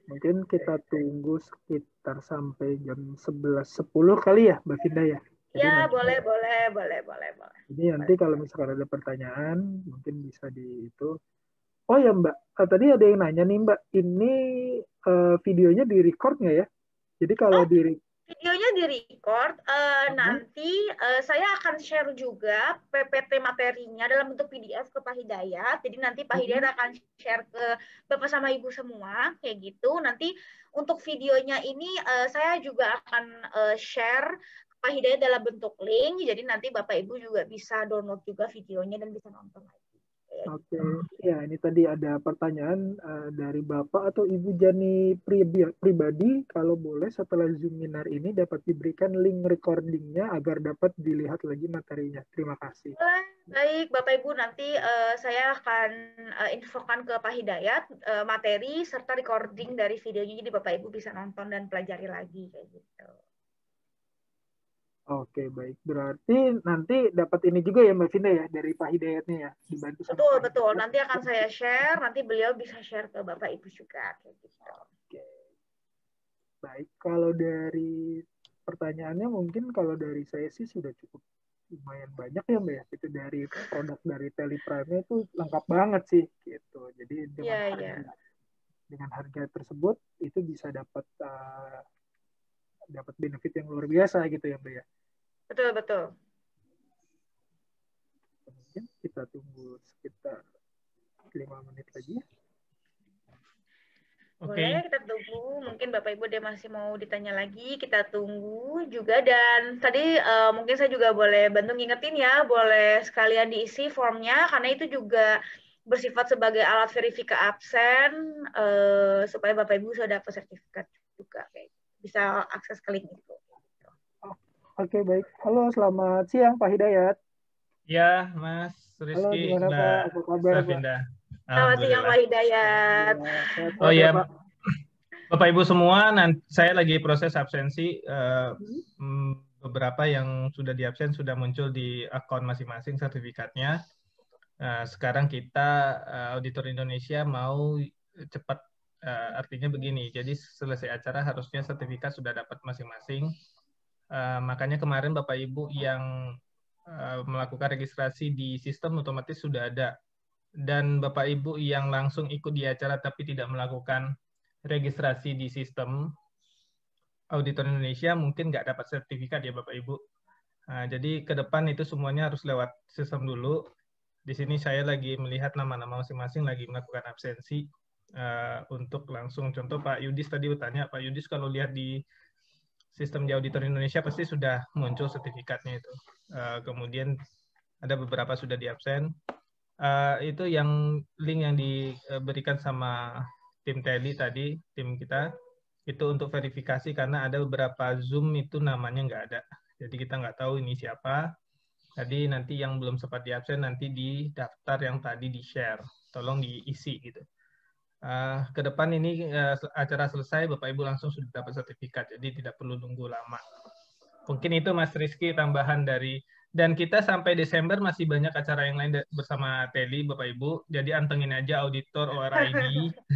Mungkin kita tunggu sekitar sampai jam sebelas sepuluh kali ya, Mbak Vinda ya. Jadi Ya, nanti, boleh, boleh, boleh, boleh, boleh. jadi nanti kalau misalkan ada pertanyaan, mungkin bisa di itu. Oh ya Mbak, eh, tadi ada yang nanya nih Mbak, ini eh, videonya di record nggak ya? Jadi kalau Oh, di videonya di-record, uh, uh, nanti uh, saya akan share juga P P T materinya dalam bentuk P D F ke Pak Hidayat. Jadi nanti Pak Hidayat akan share ke Bapak sama Ibu semua, kayak gitu. Nanti untuk videonya ini uh, saya juga akan uh, share ke Pak Hidayat dalam bentuk link. Jadi nanti Bapak Ibu juga bisa download juga videonya dan bisa nonton lagi. Oke, okay. Ya ini tadi ada pertanyaan uh, dari Bapak atau Ibu Jani pribadi, kalau boleh setelah Zoom webinar ini dapat diberikan link recordingnya agar dapat dilihat lagi materinya. Terima kasih. Baik, Bapak Ibu, nanti uh, saya akan uh, infokan ke Pak Hidayat uh, materi serta recording dari videonya, jadi Bapak Ibu bisa nonton dan pelajari lagi kayak gitu. Oke, baik. Berarti nanti dapat ini juga ya Mbak Vinda ya dari Pak Hidayatnya ya, dibantu sama Betul, Pak betul. Hidayat. Nanti akan saya share, nanti beliau bisa share ke Bapak Ibu juga kayak gitu. Oke. Baik, kalau dari pertanyaannya mungkin kalau dari saya sih sudah cukup lumayan banyak ya Mbak ya. Itu dari produk dari Teleprime itu lengkap banget sih gitu. Jadi dengan yeah, harga yeah. dengan harga tersebut itu bisa dapat uh, dapat benefit yang luar biasa gitu ya Mbak ya. Betul, betul. Mungkin kita tunggu sekitar lima menit lagi ya. Oke. Boleh, kita tunggu. Mungkin Bapak Ibu dia masih mau ditanya lagi. Kita tunggu juga. Dan tadi uh, mungkin saya juga boleh bantu ngingetin ya, boleh sekalian diisi formnya, karena itu juga bersifat sebagai alat verifikasi absen, uh, supaya Bapak Ibu sudah dapat sertifikat juga. Kayak bisa akses ke link itu. Oke, baik. Halo, selamat siang Pak Hidayat. Ya, Mas Rizky. Halo, gimana Mbak Pak? Apa kabar, Safinda? Selamat siang Pak Hidayat. Oh iya, Bapak Ibu semua, nanti saya lagi proses absensi. Uh, hmm. Beberapa yang sudah diabsen sudah muncul di akun masing-masing sertifikatnya. Uh, sekarang kita uh, Auditor Indonesia mau cepat, uh, artinya begini. Jadi selesai acara harusnya sertifikat sudah dapat masing-masing. Uh, makanya kemarin Bapak Ibu yang uh, melakukan registrasi di sistem otomatis sudah ada. Dan Bapak Ibu yang langsung ikut di acara tapi tidak melakukan registrasi di sistem Auditor Indonesia mungkin nggak dapat sertifikat ya Bapak Ibu. Nah, jadi ke depan itu semuanya harus lewat sistem dulu. Di sini saya lagi melihat nama-nama masing-masing lagi melakukan absensi uh, untuk langsung. Contoh Pak Yudis tadi bertanya, Pak Yudis kalau lihat di sistem di Auditor Indonesia pasti sudah muncul sertifikatnya itu. Uh, kemudian ada beberapa sudah di absen. Uh, itu yang link yang diberikan sama tim Teli tadi, tim kita, itu untuk verifikasi karena ada beberapa Zoom itu namanya nggak ada. Jadi kita nggak tahu ini siapa. Jadi nanti yang belum sempat di absen nanti di daftar yang tadi di-share. Tolong diisi gitu. Uh, ke depan ini uh, acara selesai, Bapak Ibu langsung sudah dapat sertifikat, jadi tidak perlu nunggu lama. Mungkin itu Mas Rizky tambahan dari, dan kita sampai Desember masih banyak acara yang lain bersama Teli, Bapak Ibu, jadi antengin aja Auditor O R I D,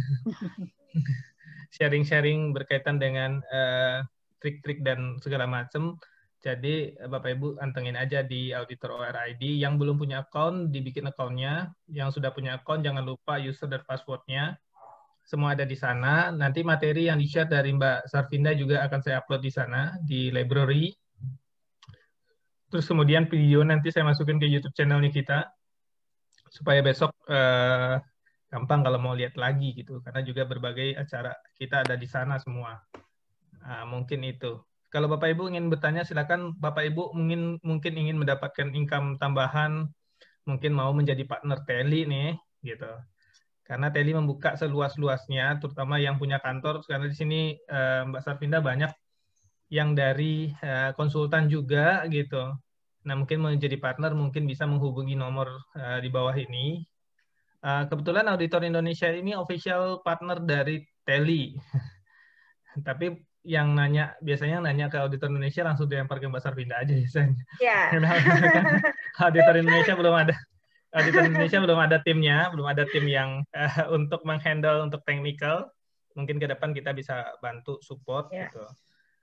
sharing-sharing berkaitan dengan trik-trik uh, dan segala macam. Jadi Bapak Ibu antengin aja di Auditor O R I D, yang belum punya account dibikin account-nya, yang sudah punya account jangan lupa user dan password-nya. Semua ada di sana. Nanti materi yang di-share dari Mbak Sarvinda juga akan saya upload di sana, di library. Terus kemudian video nanti saya masukin ke YouTube channelnya kita, supaya besok eh, gampang kalau mau lihat lagi gitu. Karena juga berbagai acara kita ada di sana semua. Nah, mungkin itu. Kalau Bapak Ibu ingin bertanya, silakan Bapak Ibu mungkin, mungkin ingin mendapatkan income tambahan, mungkin mau menjadi partner Teli nih, gitu. Karena Teli membuka seluas-luasnya, terutama yang punya kantor, karena di sini uh, Mbak Sarvinda banyak yang dari uh, konsultan juga gitu. Nah mungkin menjadi partner mungkin bisa menghubungi nomor uh, di bawah ini. Uh, kebetulan Auditor Indonesia ini official partner dari Teli. Tapi yang nanya biasanya nanya ke Auditor Indonesia langsung dilempar ke Mbak Sarvinda aja biasanya. Yeah. Karena Auditor Indonesia belum ada. Auditor Indonesia belum ada timnya, belum ada tim yang uh, untuk menghandle untuk technical. mungkin ke depan kita bisa bantu support Ya. gitu.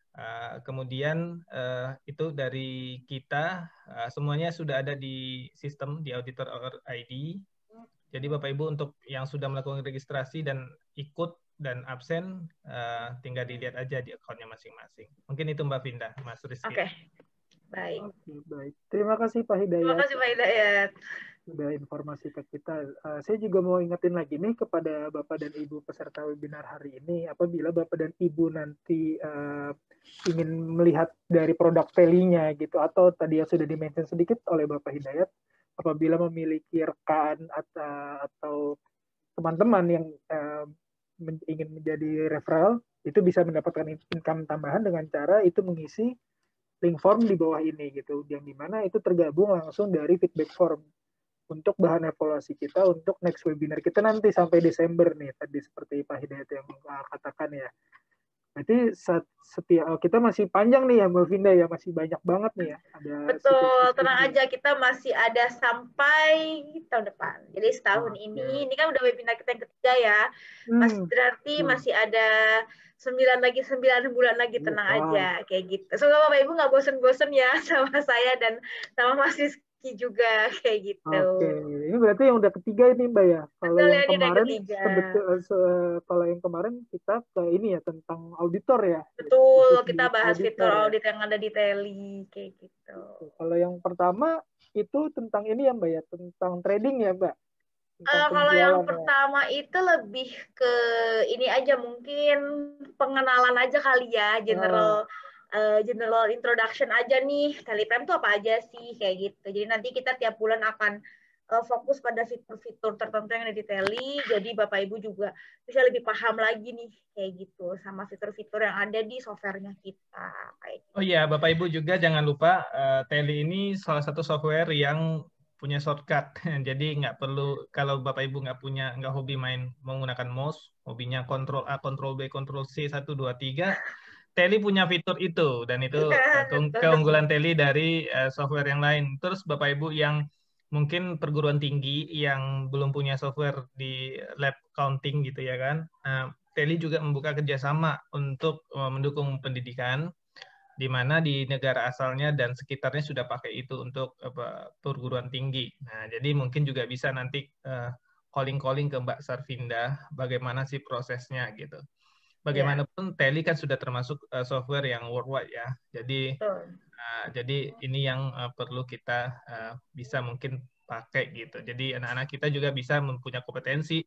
Uh, kemudian uh, itu dari kita uh, semuanya sudah ada di sistem di Auditor I D. Jadi Bapak Ibu untuk yang sudah melakukan registrasi dan ikut dan absen uh, tinggal dilihat aja di akunnya masing-masing. Mungkin itu Mbak Vinda, Mas Rizky. Oke, okay. Baik. Oke, baik. Terima kasih Pak Hidayat. Terima kasih Pak Hidayat. Sudah informasi ke kita. Uh, saya juga mau ingetin lagi nih kepada Bapak dan Ibu peserta webinar hari ini, apabila Bapak dan Ibu nanti uh, ingin melihat dari produk Teli-nya gitu, atau tadi yang sudah di-mention sedikit oleh Bapak Hidayat, apabila memiliki rekan atau, atau teman-teman yang uh, men ingin menjadi referral, itu bisa mendapatkan income tambahan dengan cara itu mengisi link form di bawah ini gitu, yang dimana itu tergabung langsung dari feedback form untuk bahan evaluasi kita untuk next webinar kita nanti sampai Desember nih, tadi seperti Pak Hidayat yang katakan ya. Berarti setiap kita masih panjang nih ya Mbak Vinda ya, masih banyak banget nih ya. Ada betul, tenang aja, kita masih ada sampai tahun depan. Jadi setahun oh, ini, okay. ini kan udah webinar kita yang ketiga ya. Hmm. Mas berarti hmm. masih ada sembilan lagi, sembilan bulan lagi, tenang wow. aja kayak gitu. Semoga Bapak Ibu nggak bosen-bosen ya sama saya dan sama Mas Rizky juga kayak gitu. Oke, ini berarti yang udah ketiga ini Mbak ya. Kalau Betul, yang kemarin sebetul, kalau yang kemarin kita ke ini ya tentang auditor ya. Betul, kita bahas fitur audit yang ada di Teli kayak gitu. Kalau yang pertama itu tentang ini ya Mbak ya, tentang trading ya Mbak. Uh, kalau yang pertama ya. Itu lebih ke ini aja, mungkin pengenalan aja kali ya, general. Uh. Uh, general introduction aja nih, Teli-Prime itu apa aja sih, kayak gitu. Jadi nanti kita tiap bulan akan uh, fokus pada fitur-fitur tertentu yang ada di Teli, jadi Bapak Ibu juga bisa lebih paham lagi nih, kayak gitu, sama fitur-fitur yang ada di softwarenya kita. Kayak gitu. Oh iya, Bapak Ibu juga jangan lupa, uh, Teli ini salah satu software yang punya shortcut, jadi nggak perlu, kalau Bapak Ibu nggak punya, nggak hobi main menggunakan mouse, hobinya Ctrl A, Ctrl B, Ctrl C, satu, dua, tiga, Teli punya fitur itu, dan itu uh, ke keunggulan Teli dari uh, software yang lain. Terus Bapak Ibu yang mungkin perguruan tinggi yang belum punya software di lab counting gitu ya kan, uh, Teli juga membuka kerjasama untuk uh, mendukung pendidikan, di mana di negara asalnya dan sekitarnya sudah pakai itu untuk uh, perguruan tinggi. Nah, jadi mungkin juga bisa nanti calling-calling uh, ke Mbak Sarvinda, bagaimana sih prosesnya gitu. Bagaimanapun yeah. Teli kan sudah termasuk uh, software yang worldwide ya. Jadi uh, jadi ini yang uh, perlu kita uh, bisa mungkin pakai gitu. Jadi anak-anak kita juga bisa mempunyai kompetensi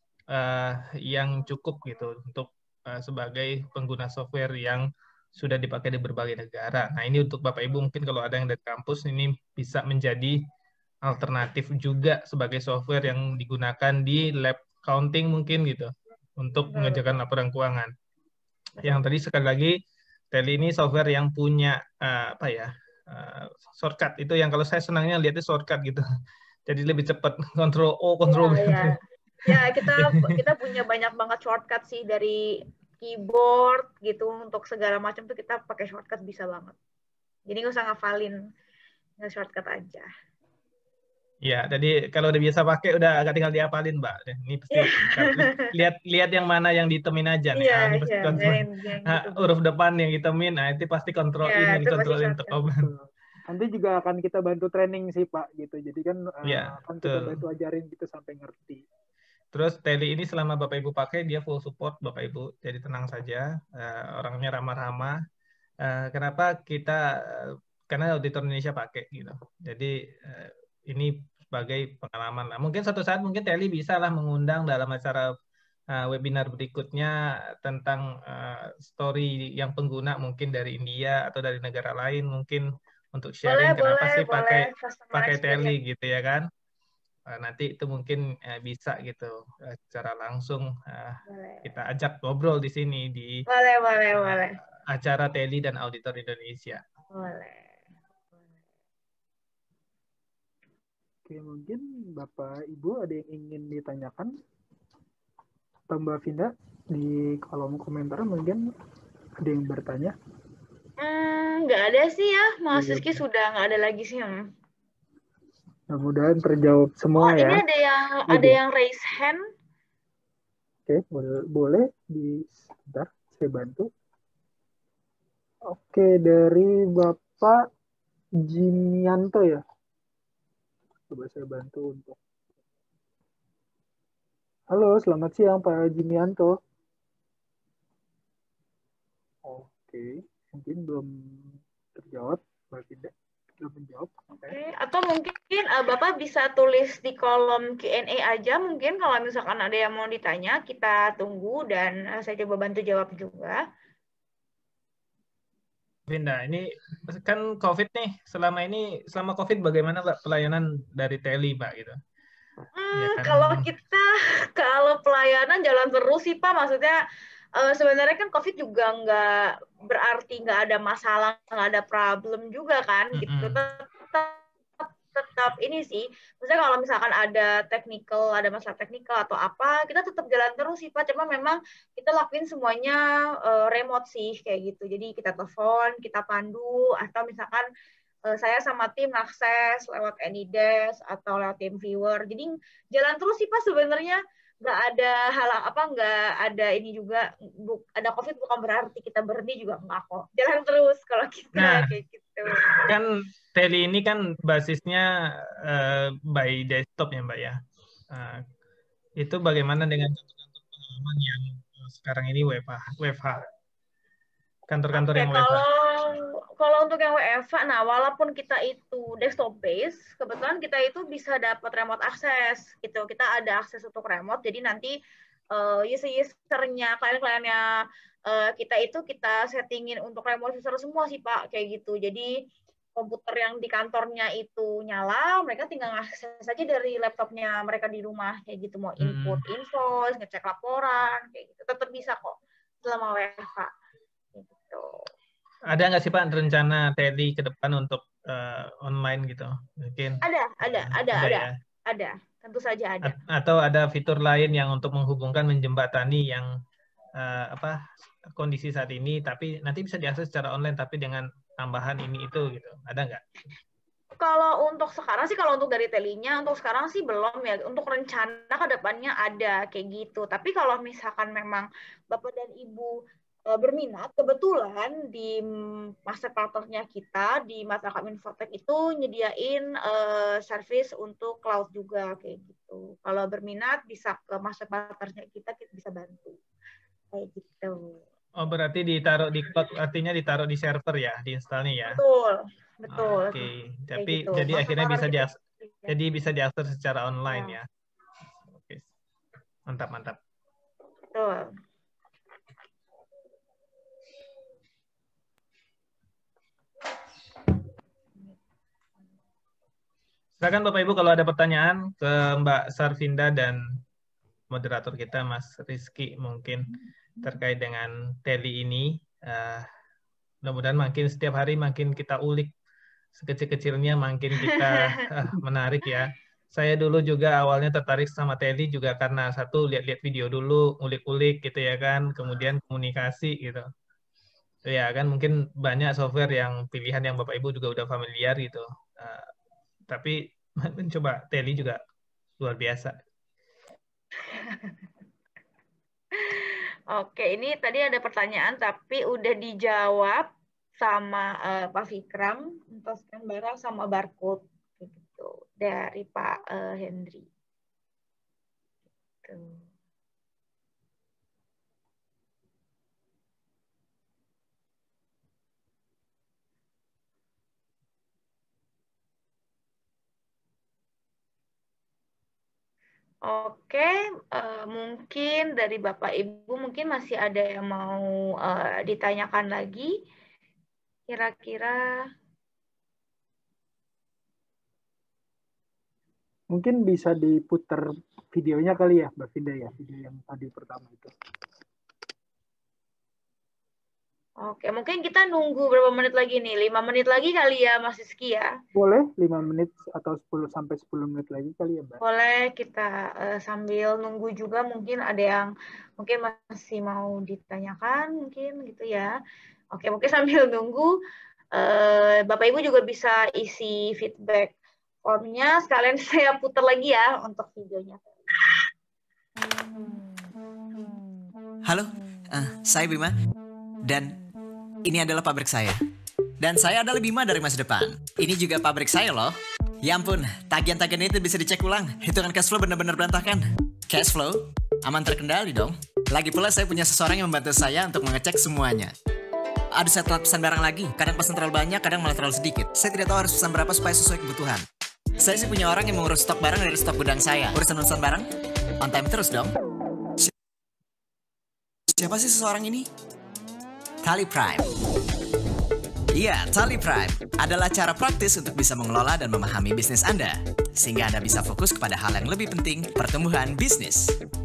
uh, yang cukup gitu untuk uh, sebagai pengguna software yang sudah dipakai di berbagai negara. Nah, ini untuk Bapak Ibu mungkin kalau ada yang dari kampus ini bisa menjadi alternatif juga sebagai software yang digunakan di lab counting mungkin gitu, untuk mengerjakan laporan keuangan. Yang tadi sekali lagi, Teli ini software yang punya uh, apa ya uh, shortcut, itu yang kalau saya senangnya lihatnya shortcut gitu. Jadi lebih cepat, kontrol O, kontrol B. Ya, ya. ya kita kita punya banyak banget shortcut sih, dari keyboard gitu untuk segala macam tuh kita pakai shortcut bisa banget. Jadi nggak usah ngafalin, nggak shortcut aja. Ya, jadi kalau udah biasa pakai udah agak tinggal dihafalin, Mbak. Ini pasti lihat lihat yang mana yang ditemin aja nih. Yeah, ah, ini pasti yeah, kontrol. yang, yang nah, gitu. Huruf depan yang ditemin, nah itu pasti kontrol yeah, ini, kontrol ini untuk open. Nanti juga akan kita bantu training sih, Pak, gitu. Jadi kan yeah, uh, akan kita bantu ajarin gitu sampai ngerti. Terus Teli ini selama Bapak Ibu pakai, dia full support Bapak Ibu. Jadi tenang saja, uh, orangnya ramah-ramah. Uh, kenapa kita uh, karena auditor Indonesia pakai gitu. Jadi uh, ini sebagai pengalaman. Nah, mungkin suatu saat mungkin Teli bisa lah mengundang dalam acara uh, webinar berikutnya tentang uh, story yang pengguna mungkin dari India atau dari negara lain, mungkin untuk sharing boleh, kenapa boleh, sih pakai pakai Teli experience. gitu ya kan. Uh, nanti itu mungkin uh, bisa gitu uh, secara langsung uh, kita ajak ngobrol di sini di boleh, boleh, uh, boleh. acara Teli dan Auditor Indonesia. Boleh. Oke, mungkin Bapak Ibu ada yang ingin ditanyakan? Atau Mbak Vinda di kolom komentar mungkin ada yang bertanya? Hmm, nggak ada sih ya, Mas Rizky sudah nggak ada lagi sih. Hmm. Mudah-mudahan terjawab semua oh, ya. Ini ada yang ada, ada yang raise hand. Oke, boleh, boleh di sebentar saya bantu. Oke, dari Bapak Jimianto ya. Coba saya bantu untuk. Halo, selamat siang Pak Jimianto. Oke, mungkin belum terjawab, Mbak Finda. Belum menjawab. Oke. Oke, atau mungkin uh, Bapak bisa tulis di kolom Q and A aja, mungkin kalau misalkan ada yang mau ditanya, kita tunggu dan uh, saya coba bantu jawab juga. Vinda, ini kan COVID nih, selama ini, selama COVID bagaimana Mbak pelayanan dari Teli, Mbak, gitu? Hmm, Ya kan? Kalau kita, kalau pelayanan jalan terus sih Pak, maksudnya uh, sebenarnya kan COVID juga nggak berarti nggak ada masalah, nggak ada problem juga kan, Mm-mm. gitu. Tetap, tetap ini sih, maksudnya kalau misalkan ada technical, ada masalah teknikal atau apa, kita tetap jalan terus sih Pak, cuma memang kita lakuin semuanya uh, remote sih, kayak gitu. Jadi kita telepon, kita pandu, atau misalkan saya sama tim akses lewat AnyDesk atau lewat TeamViewer. Jadi jalan terus sih Pak sebenarnya, nggak ada hal apa, nggak ada ini juga, bu, ada COVID bukan berarti kita berhenti juga nggak kok. Jalan terus kalau kita Nah, kayak gitu. Kan Teli ini kan basisnya uh, by desktop ya Mbak ya. Uh, itu bagaimana dengan kantor-kantor pengalaman yang uh, sekarang ini W F H? W F H. Kantor-kantor Oke, yang W F H. kalau kalau untuk yang W F H, nah walaupun kita itu desktop base, kebetulan kita itu bisa dapat remote access gitu. Kita ada akses untuk remote, jadi nanti uh, user-usernya, klien-kliennya uh, kita itu kita settingin untuk remote user semua sih Pak, kayak gitu. Jadi komputer yang di kantornya itu nyala, mereka tinggal akses saja dari laptopnya mereka di rumah, kayak gitu. Mau input Hmm. invoice, ngecek laporan, kayak gitu. Tetap bisa kok selama W F H. Gitu. Ada nggak sih Pak rencana Teli ke depan untuk uh, online gitu? Mungkin ada, ada, uh, ada, ada, ada, ya? ada, tentu saja ada. A atau ada fitur lain yang untuk menghubungkan, menjembatani yang uh, apa kondisi saat ini, tapi nanti bisa diakses secara online, tapi dengan tambahan ini itu gitu. Ada nggak? Kalau untuk sekarang sih, kalau untuk dari Telinya, untuk sekarang sih belum ya. Untuk rencana ke depannya ada kayak gitu. Tapi kalau misalkan memang Bapak dan Ibu berminat, kebetulan di master partnernya kita di Masyarakat Infotech itu nyediain uh, service untuk cloud juga kayak gitu. Kalau berminat bisa ke master partnernya kita, kita bisa bantu kayak gitu. Oh, berarti ditaruh di cloud, artinya ditaruh di server ya, diinstalnya ya? Betul, betul. Oke, okay. Tapi gitu. jadi Master akhirnya bisa diakses, ya. jadi bisa diakses secara online ya. Ya. Oke, okay. Mantap mantap. Betul. Silakan Bapak Ibu kalau ada pertanyaan ke Mbak Sarvinda dan moderator kita Mas Rizky mungkin terkait dengan Teli ini. Uh, mudah-mudahan makin setiap hari makin kita ulik, sekecil-kecilnya makin kita uh, menarik ya. Saya dulu juga awalnya tertarik sama Teli juga karena satu lihat-lihat video dulu, ulik-ulik gitu ya kan, kemudian komunikasi gitu. Ya kan mungkin banyak software yang pilihan yang Bapak Ibu juga udah familiar gitu. Uh, tapi mencoba Teli juga luar biasa. Oke, ini tadi ada pertanyaan tapi udah dijawab sama uh, Pak Fikram, untuk scan barang sama barcode gitu dari Pak uh, Hendri. Gitu. Oke, uh, mungkin dari Bapak Ibu mungkin masih ada yang mau uh, ditanyakan lagi, kira-kira. Mungkin bisa diputar videonya kali ya, Mbak Finda ya, video yang tadi pertama itu. Oke, mungkin kita nunggu berapa menit lagi nih? lima menit lagi kali ya, Mas Rizky ya? Boleh, lima menit atau sepuluh sampai sepuluh menit lagi kali ya, Mbak? Boleh, kita uh, sambil nunggu juga mungkin ada yang mungkin masih mau ditanyakan, mungkin gitu ya. Oke, mungkin sambil nunggu, uh, Bapak Ibu juga bisa isi feedback formnya, sekalian saya putar lagi ya untuk videonya. Hmm. Halo, uh, saya Bima, dan ini adalah pabrik saya. Dan saya adalah Bima dari masa depan. Ini juga pabrik saya loh. Ya ampun, tagihan-tagihan itu bisa dicek ulang. Hitungan cash flow benar-benar berantakan. Cash flow? Aman terkendali dong. Lagi pula saya punya seseorang yang membantu saya untuk mengecek semuanya. Aduh, saya telat pesan barang lagi. Kadang pesan terlalu banyak, kadang malah terlalu sedikit. Saya tidak tahu harus pesan berapa supaya sesuai kebutuhan. Saya sih punya orang yang mengurus stok barang dari stok gudang saya. Urusan-urusan barang, on time terus dong. Siapa sih seseorang ini? Tally Prime. Iya, Tally Prime adalah cara praktis untuk bisa mengelola dan memahami bisnis Anda, sehingga Anda bisa fokus kepada hal yang lebih penting, pertumbuhan bisnis.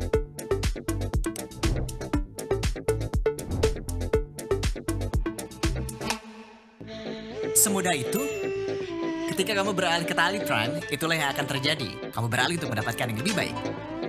Semudah itu, ketika kamu beralih ke Tally Prime, itulah yang akan terjadi. Kamu beralih untuk mendapatkan yang lebih baik.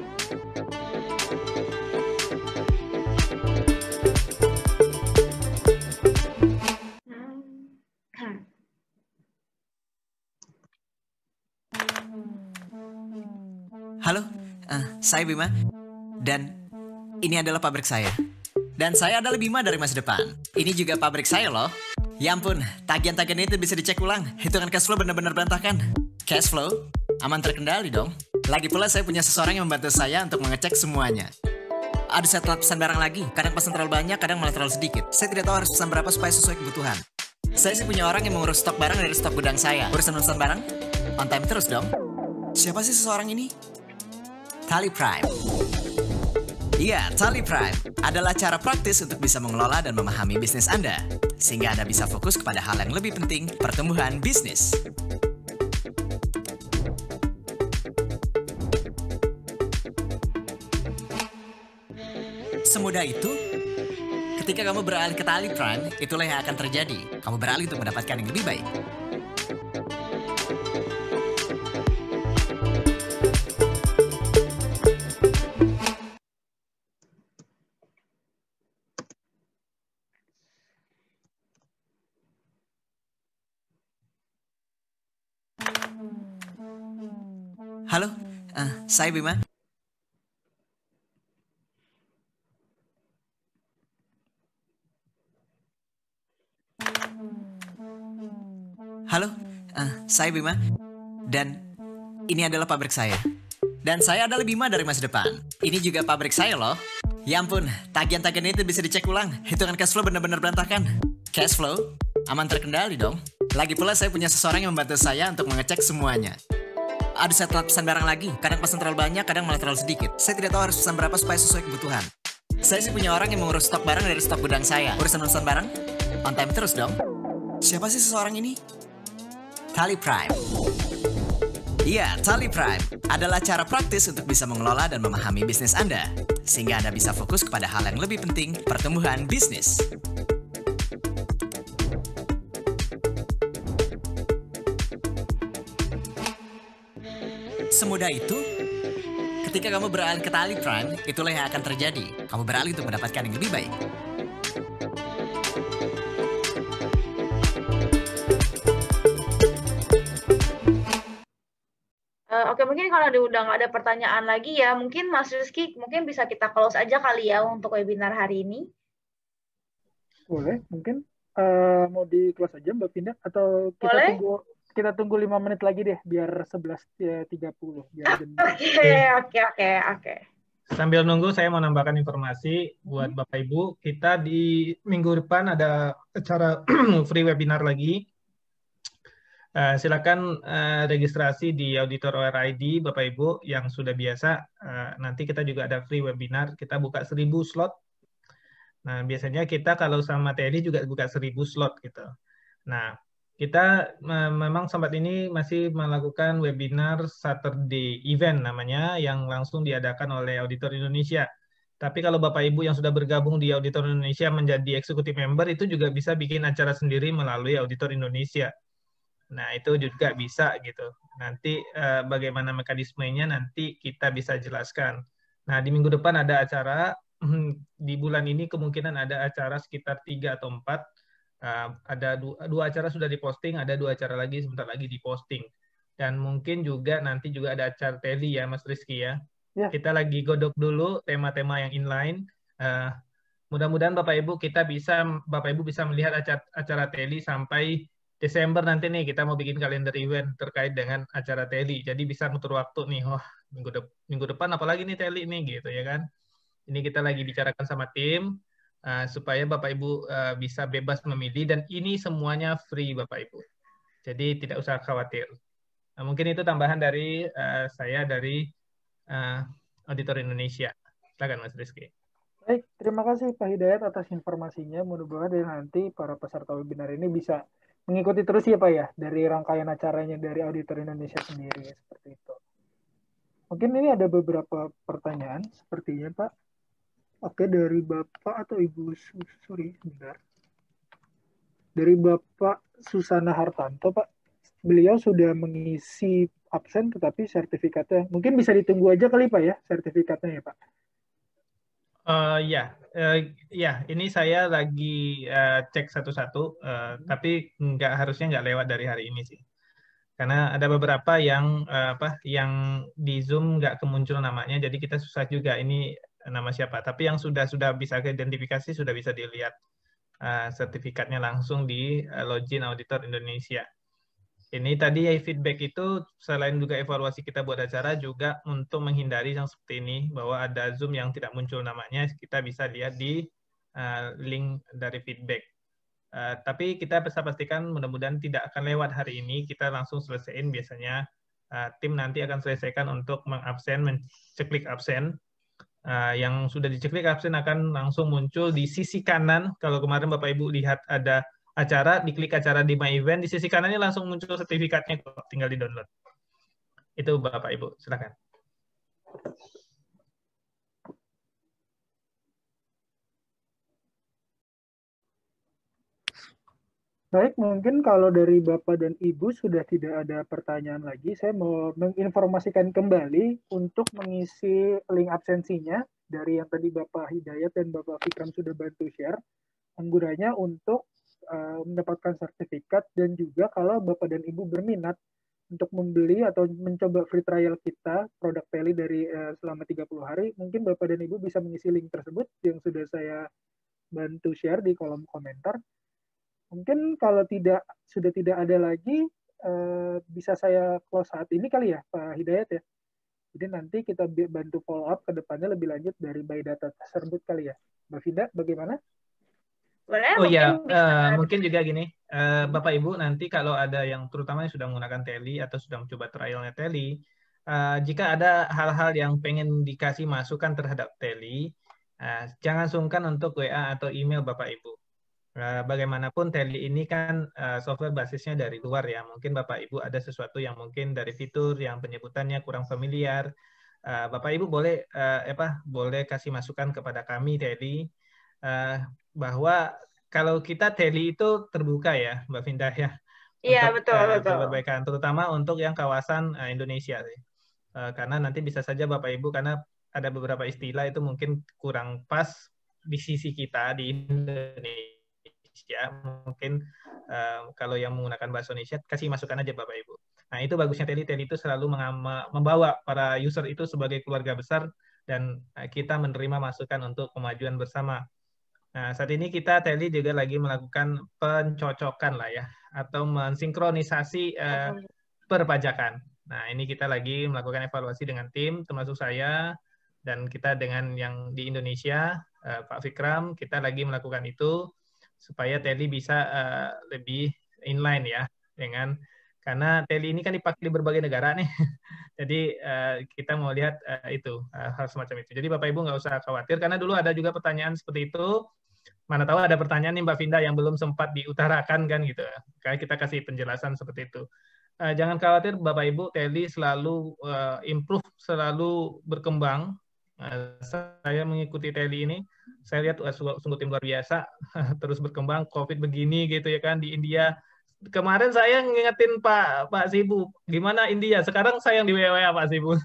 Halo, uh, saya Bima, dan ini adalah pabrik saya. Dan saya adalah Bima dari masa depan. Ini juga pabrik saya loh. Ya ampun, tagihan-tagihan itu bisa dicek ulang. Hitungan cash flow benar-benar berantakan. Cash flow? Aman terkendali dong. Lagi pula saya punya seseorang yang membantu saya untuk mengecek semuanya. Aduh, saya telat pesan barang lagi. Kadang pesan terlalu banyak, kadang malah terlalu sedikit. Saya tidak tahu harus pesan berapa supaya sesuai kebutuhan. Saya sih punya orang yang mengurus stok barang dari stok gudang saya. Urusan-urusan barang, on time terus dong. Siapa sih seseorang ini? Tally Prime. Iya, Tally Prime adalah cara praktis untuk bisa mengelola dan memahami bisnis Anda, sehingga Anda bisa fokus kepada hal yang lebih penting, pertumbuhan bisnis. Semudah itu, ketika kamu beralih ke Tally Prime, itulah yang akan terjadi. Kamu beralih untuk mendapatkan yang lebih baik. Halo, uh, saya Bima. Halo, uh, saya Bima, dan ini adalah pabrik saya. Dan saya adalah Bima dari masa depan. Ini juga pabrik saya loh. Ya ampun, tagihan-tagihan itu bisa dicek ulang. Hitungan cash flow benar-benar berantakan. Cash flow? Aman terkendali dong. Lagi pula saya punya seseorang yang membantu saya untuk mengecek semuanya. Aduh, saya telat pesan barang lagi. Kadang pesan terlalu banyak, kadang malah terlalu sedikit. Saya tidak tahu harus pesan berapa supaya sesuai kebutuhan. Saya sih punya orang yang mengurus stok barang dari stok gudang saya. Urusan-urusan barang, on time terus dong. Siapa sih seseorang ini? Tally Prime. Iya, Tally Prime adalah cara praktis untuk bisa mengelola dan memahami bisnis Anda, sehingga Anda bisa fokus kepada hal yang lebih penting, pertumbuhan bisnis. Semudah itu, ketika kamu beralih ke Tally Prime, itulah yang akan terjadi. Kamu beralih untuk mendapatkan yang lebih baik. Uh, Oke, mungkin kalau ada, udah nggak ada pertanyaan lagi ya, mungkin Mas Rizky mungkin bisa kita close aja kali ya untuk webinar hari ini. Boleh, mungkin uh, mau di close aja Mbak Pinda, atau kita Boleh? tunggu kita tunggu lima menit lagi deh, biar sebelas tiga puluh. Oke, oke, oke, oke. Sambil nunggu, saya mau nambahkan informasi buat Bapak Ibu. Kita di minggu depan ada acara free webinar lagi. Uh, silakan uh, registrasi di Auditor O R I D Bapak Ibu yang sudah biasa. Uh, nanti kita juga ada free webinar. Kita buka seribu slot. Nah, biasanya kita kalau sama T N I juga buka seribu slot gitu. Nah, kita uh, memang saat ini masih melakukan webinar Saturday event namanya, yang langsung diadakan oleh Auditor Indonesia. Tapi kalau Bapak Ibu yang sudah bergabung di Auditor Indonesia menjadi executive member, itu juga bisa bikin acara sendiri melalui Auditor Indonesia. Nah, itu juga bisa gitu. Nanti uh, bagaimana mekanismenya nanti kita bisa jelaskan. Nah, di minggu depan ada acara, di bulan ini kemungkinan ada acara sekitar tiga atau empat. Uh, ada dua, dua acara sudah diposting, ada dua acara lagi sebentar lagi diposting. Dan mungkin juga nanti juga ada acara tele ya Mas Rizky ya. Ya. Kita lagi godok dulu tema-tema yang inline. Uh, mudah-mudahan Bapak Ibu kita bisa Bapak Ibu bisa melihat acara, acara Teli sampai Desember nanti nih, kita mau bikin kalender event terkait dengan acara Teli. Jadi bisa ngatur waktu nih, wah minggu, de minggu depan apalagi nih Teli nih gitu ya kan. Ini kita lagi bicarakan sama tim uh, supaya Bapak Ibu uh, bisa bebas memilih, dan ini semuanya free Bapak Ibu. Jadi tidak usah khawatir. Nah, mungkin itu tambahan dari uh, saya dari uh, Auditor Indonesia. Silakan Mas Rizky. Baik, terima kasih Pak Hidayat atas informasinya. Mudah-mudahan nanti para peserta webinar ini bisa mengikuti terus ya Pak ya, dari rangkaian acaranya dari Auditor Indonesia sendiri, seperti itu. Mungkin ini ada beberapa pertanyaan sepertinya Pak. Oke, dari Bapak atau Ibu, sorry, sebentar. Dari Bapak Susana Hartanto Pak. Beliau sudah mengisi absen tetapi sertifikatnya mungkin bisa ditunggu aja kali Pak ya, sertifikatnya ya Pak. Uh, ya, uh, ya ini saya lagi uh, cek satu-satu, uh, hmm. tapi nggak harusnya nggak lewat dari hari ini sih, karena ada beberapa yang uh, apa yang di Zoom nggak kemuncul namanya, jadi kita susah juga ini nama siapa. Tapi yang sudah sudah bisa keidentifikasi sudah bisa dilihat uh, sertifikatnya langsung di uh, login Auditor Indonesia. Ini tadi ya feedback itu selain juga evaluasi kita buat acara, juga untuk menghindari yang seperti ini, bahwa ada Zoom yang tidak muncul namanya, kita bisa lihat di uh, link dari feedback. Uh, tapi kita bisa pastikan mudah-mudahan tidak akan lewat hari ini, kita langsung selesaiin. Biasanya uh, tim nanti akan selesaikan untuk mengabsen, menceklik absen. Uh, yang sudah diceklik absen akan langsung muncul di sisi kanan. Kalau kemarin Bapak Ibu lihat ada acara, diklik acara di My Event, di sisi kanannya langsung muncul sertifikatnya, tinggal di-download. Itu Bapak Ibu, silakan. Baik, mungkin kalau dari Bapak dan Ibu sudah tidak ada pertanyaan lagi, saya mau menginformasikan kembali untuk mengisi link absensinya dari yang tadi Bapak Hidayat dan Bapak Fikram sudah bantu share, menggunanya untuk Uh, mendapatkan sertifikat, dan juga kalau Bapak dan Ibu berminat untuk membeli atau mencoba free trial kita produk Teli dari uh, selama tiga puluh hari, mungkin Bapak dan Ibu bisa mengisi link tersebut yang sudah saya bantu share di kolom komentar. Mungkin kalau tidak sudah tidak ada lagi, uh, bisa saya close saat ini kali ya Pak Hidayat ya. Jadi nanti kita bantu follow up ke depannya lebih lanjut dari by data tersebut kali ya. Mbak Vida, bagaimana? Boleh, oh ya, mungkin, uh, mungkin juga gini, uh, Bapak Ibu nanti kalau ada yang terutama yang sudah menggunakan Teli atau sudah mencoba trialnya Teli, uh, jika ada hal-hal yang pengen dikasih masukan terhadap Teli, uh, jangan sungkan untuk W A atau email Bapak Ibu. Uh, bagaimanapun Teli ini kan uh, software basisnya dari luar ya, mungkin Bapak Ibu ada sesuatu yang mungkin dari fitur yang penyebutannya kurang familiar, uh, Bapak Ibu boleh uh, apa boleh kasih masukan kepada kami Teli. Uh, bahwa kalau kita Teli itu terbuka ya, Mbak Vinda ya, iya, untuk betul, uh, betul. perbaikan, terutama untuk yang kawasan uh, Indonesia sih. Uh, karena nanti bisa saja Bapak Ibu, karena ada beberapa istilah itu mungkin kurang pas di sisi kita di Indonesia, mungkin uh, kalau yang menggunakan bahasa Indonesia kasih masukan aja Bapak Ibu. Nah itu bagusnya Teli, Teli itu selalu membawa para user itu sebagai keluarga besar, dan uh, kita menerima masukan untuk kemajuan bersama. Nah, saat ini kita Teli juga lagi melakukan pencocokan lah ya, atau mensinkronisasi uh, perpajakan. Nah, ini kita lagi melakukan evaluasi dengan tim, termasuk saya, dan kita dengan yang di Indonesia, uh, Pak Fikram, kita lagi melakukan itu, supaya Teli bisa uh, lebih inline ya, dengan karena Teli ini kan dipakai di berbagai negara nih. Jadi uh, kita mau lihat uh, itu, uh, hal semacam itu. Jadi Bapak Ibu nggak usah khawatir, karena dulu ada juga pertanyaan seperti itu. Mana tahu ada pertanyaan nih Mbak Vinda yang belum sempat diutarakan kan gitu. Kayak kita kasih penjelasan seperti itu. Uh, jangan khawatir Bapak Ibu, Teli selalu uh, improve, selalu berkembang. Uh, saya mengikuti Teli ini, saya lihat uh, sungguh tim luar biasa, terus berkembang. Covid begini gitu ya kan di India. Kemarin saya ngingetin Pak Pak Sibu, gimana India? Sekarang saya yang di W W A Pak Sibu.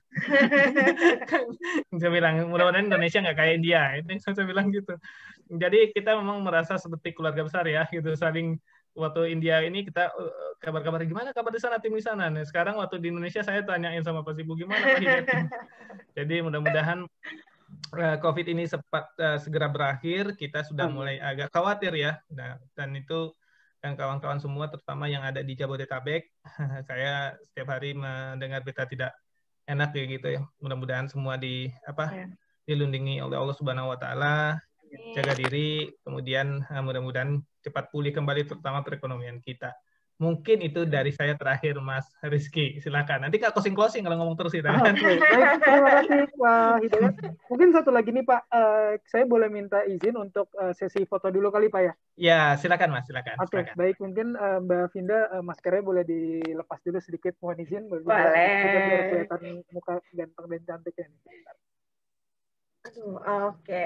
Saya bilang mudah-mudahan Indonesia nggak kayak India. Itu saya bilang gitu. Jadi kita memang merasa seperti keluarga besar ya, gitu. Saling waktu India ini kita kabar-kabar gimana kabar di sana, tim di sana. Nah, sekarang waktu di Indonesia saya tanyain sama Pak Sibu gimana Pak Hidayat. Jadi mudah-mudahan COVID ini sempat uh, segera berakhir, kita sudah Amin. mulai agak khawatir ya. Nah, dan itu dan kawan-kawan semua, terutama yang ada di Jabodetabek, saya setiap hari mendengar berita tidak enak kayak gitu ya. Mudah-mudahan semua di apa Ya. dilindungi oleh Allah Subhanahu Wa Taala, jaga diri, kemudian uh, mudah-mudahan cepat pulih kembali, terutama perekonomian kita. Mungkin itu dari saya terakhir, Mas Rizky. Silakan. Nanti Kak closing-closing kalau ngomong terus kita. Kan? Oke, baik. Terima kasih Pak Hidayat. Mungkin satu lagi nih Pak, uh, saya boleh minta izin untuk uh, sesi foto dulu kali Pak ya? Ya, silakan Mas, silakan. Oke, silakan. baik. Mungkin uh, Mbak Vinda, uh, maskernya boleh dilepas dulu sedikit, mohon izin. Biar Boleh. kelihatan muka ganteng dan cantiknya nih. Aduh, oke.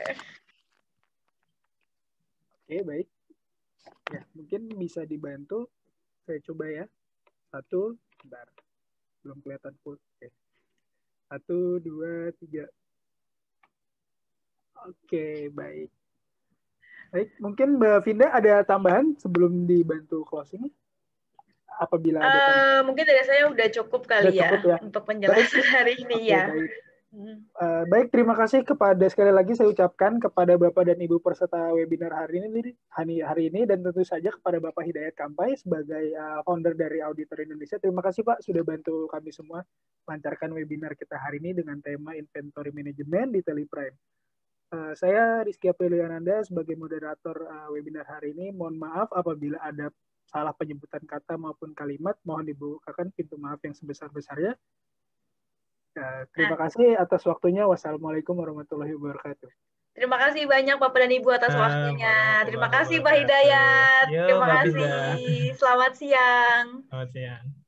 Oke, baik. Ya, mungkin bisa dibantu. Saya coba ya. Satu, bentar. Belum kelihatan full. Oke. Satu, dua, tiga. Oke, baik. Baik, mungkin Mbak Vinda ada tambahan sebelum dibantu closing? Apabila ada tambahan. Uh, mungkin dari saya udah cukup kali Udah cukup, ya, ya untuk penjelasan baik. hari ini Oke, ya. Baik. Uh, baik, terima kasih kepada sekali lagi saya ucapkan kepada Bapak dan Ibu peserta webinar hari ini, hari, hari ini dan tentu saja kepada Bapak Hidayat Kampai sebagai uh, founder dari Auditor Indonesia. Terima kasih Pak sudah bantu kami semua melancarkan webinar kita hari ini dengan tema Inventory Management di Teleprime. Uh, saya Rizky Apriliananda sebagai moderator uh, webinar hari ini. Mohon maaf apabila ada salah penyebutan kata maupun kalimat. Mohon dibukakan pintu maaf yang sebesar-besarnya. Ya, terima kasih atas waktunya. Wassalamualaikum warahmatullahi wabarakatuh. Terima kasih banyak Bapak dan Ibu atas waktunya. Terima kasih Pak wabarakatuh. Hidayat. Yo, Terima Mbak kasih. Binda. Selamat siang. Selamat siang.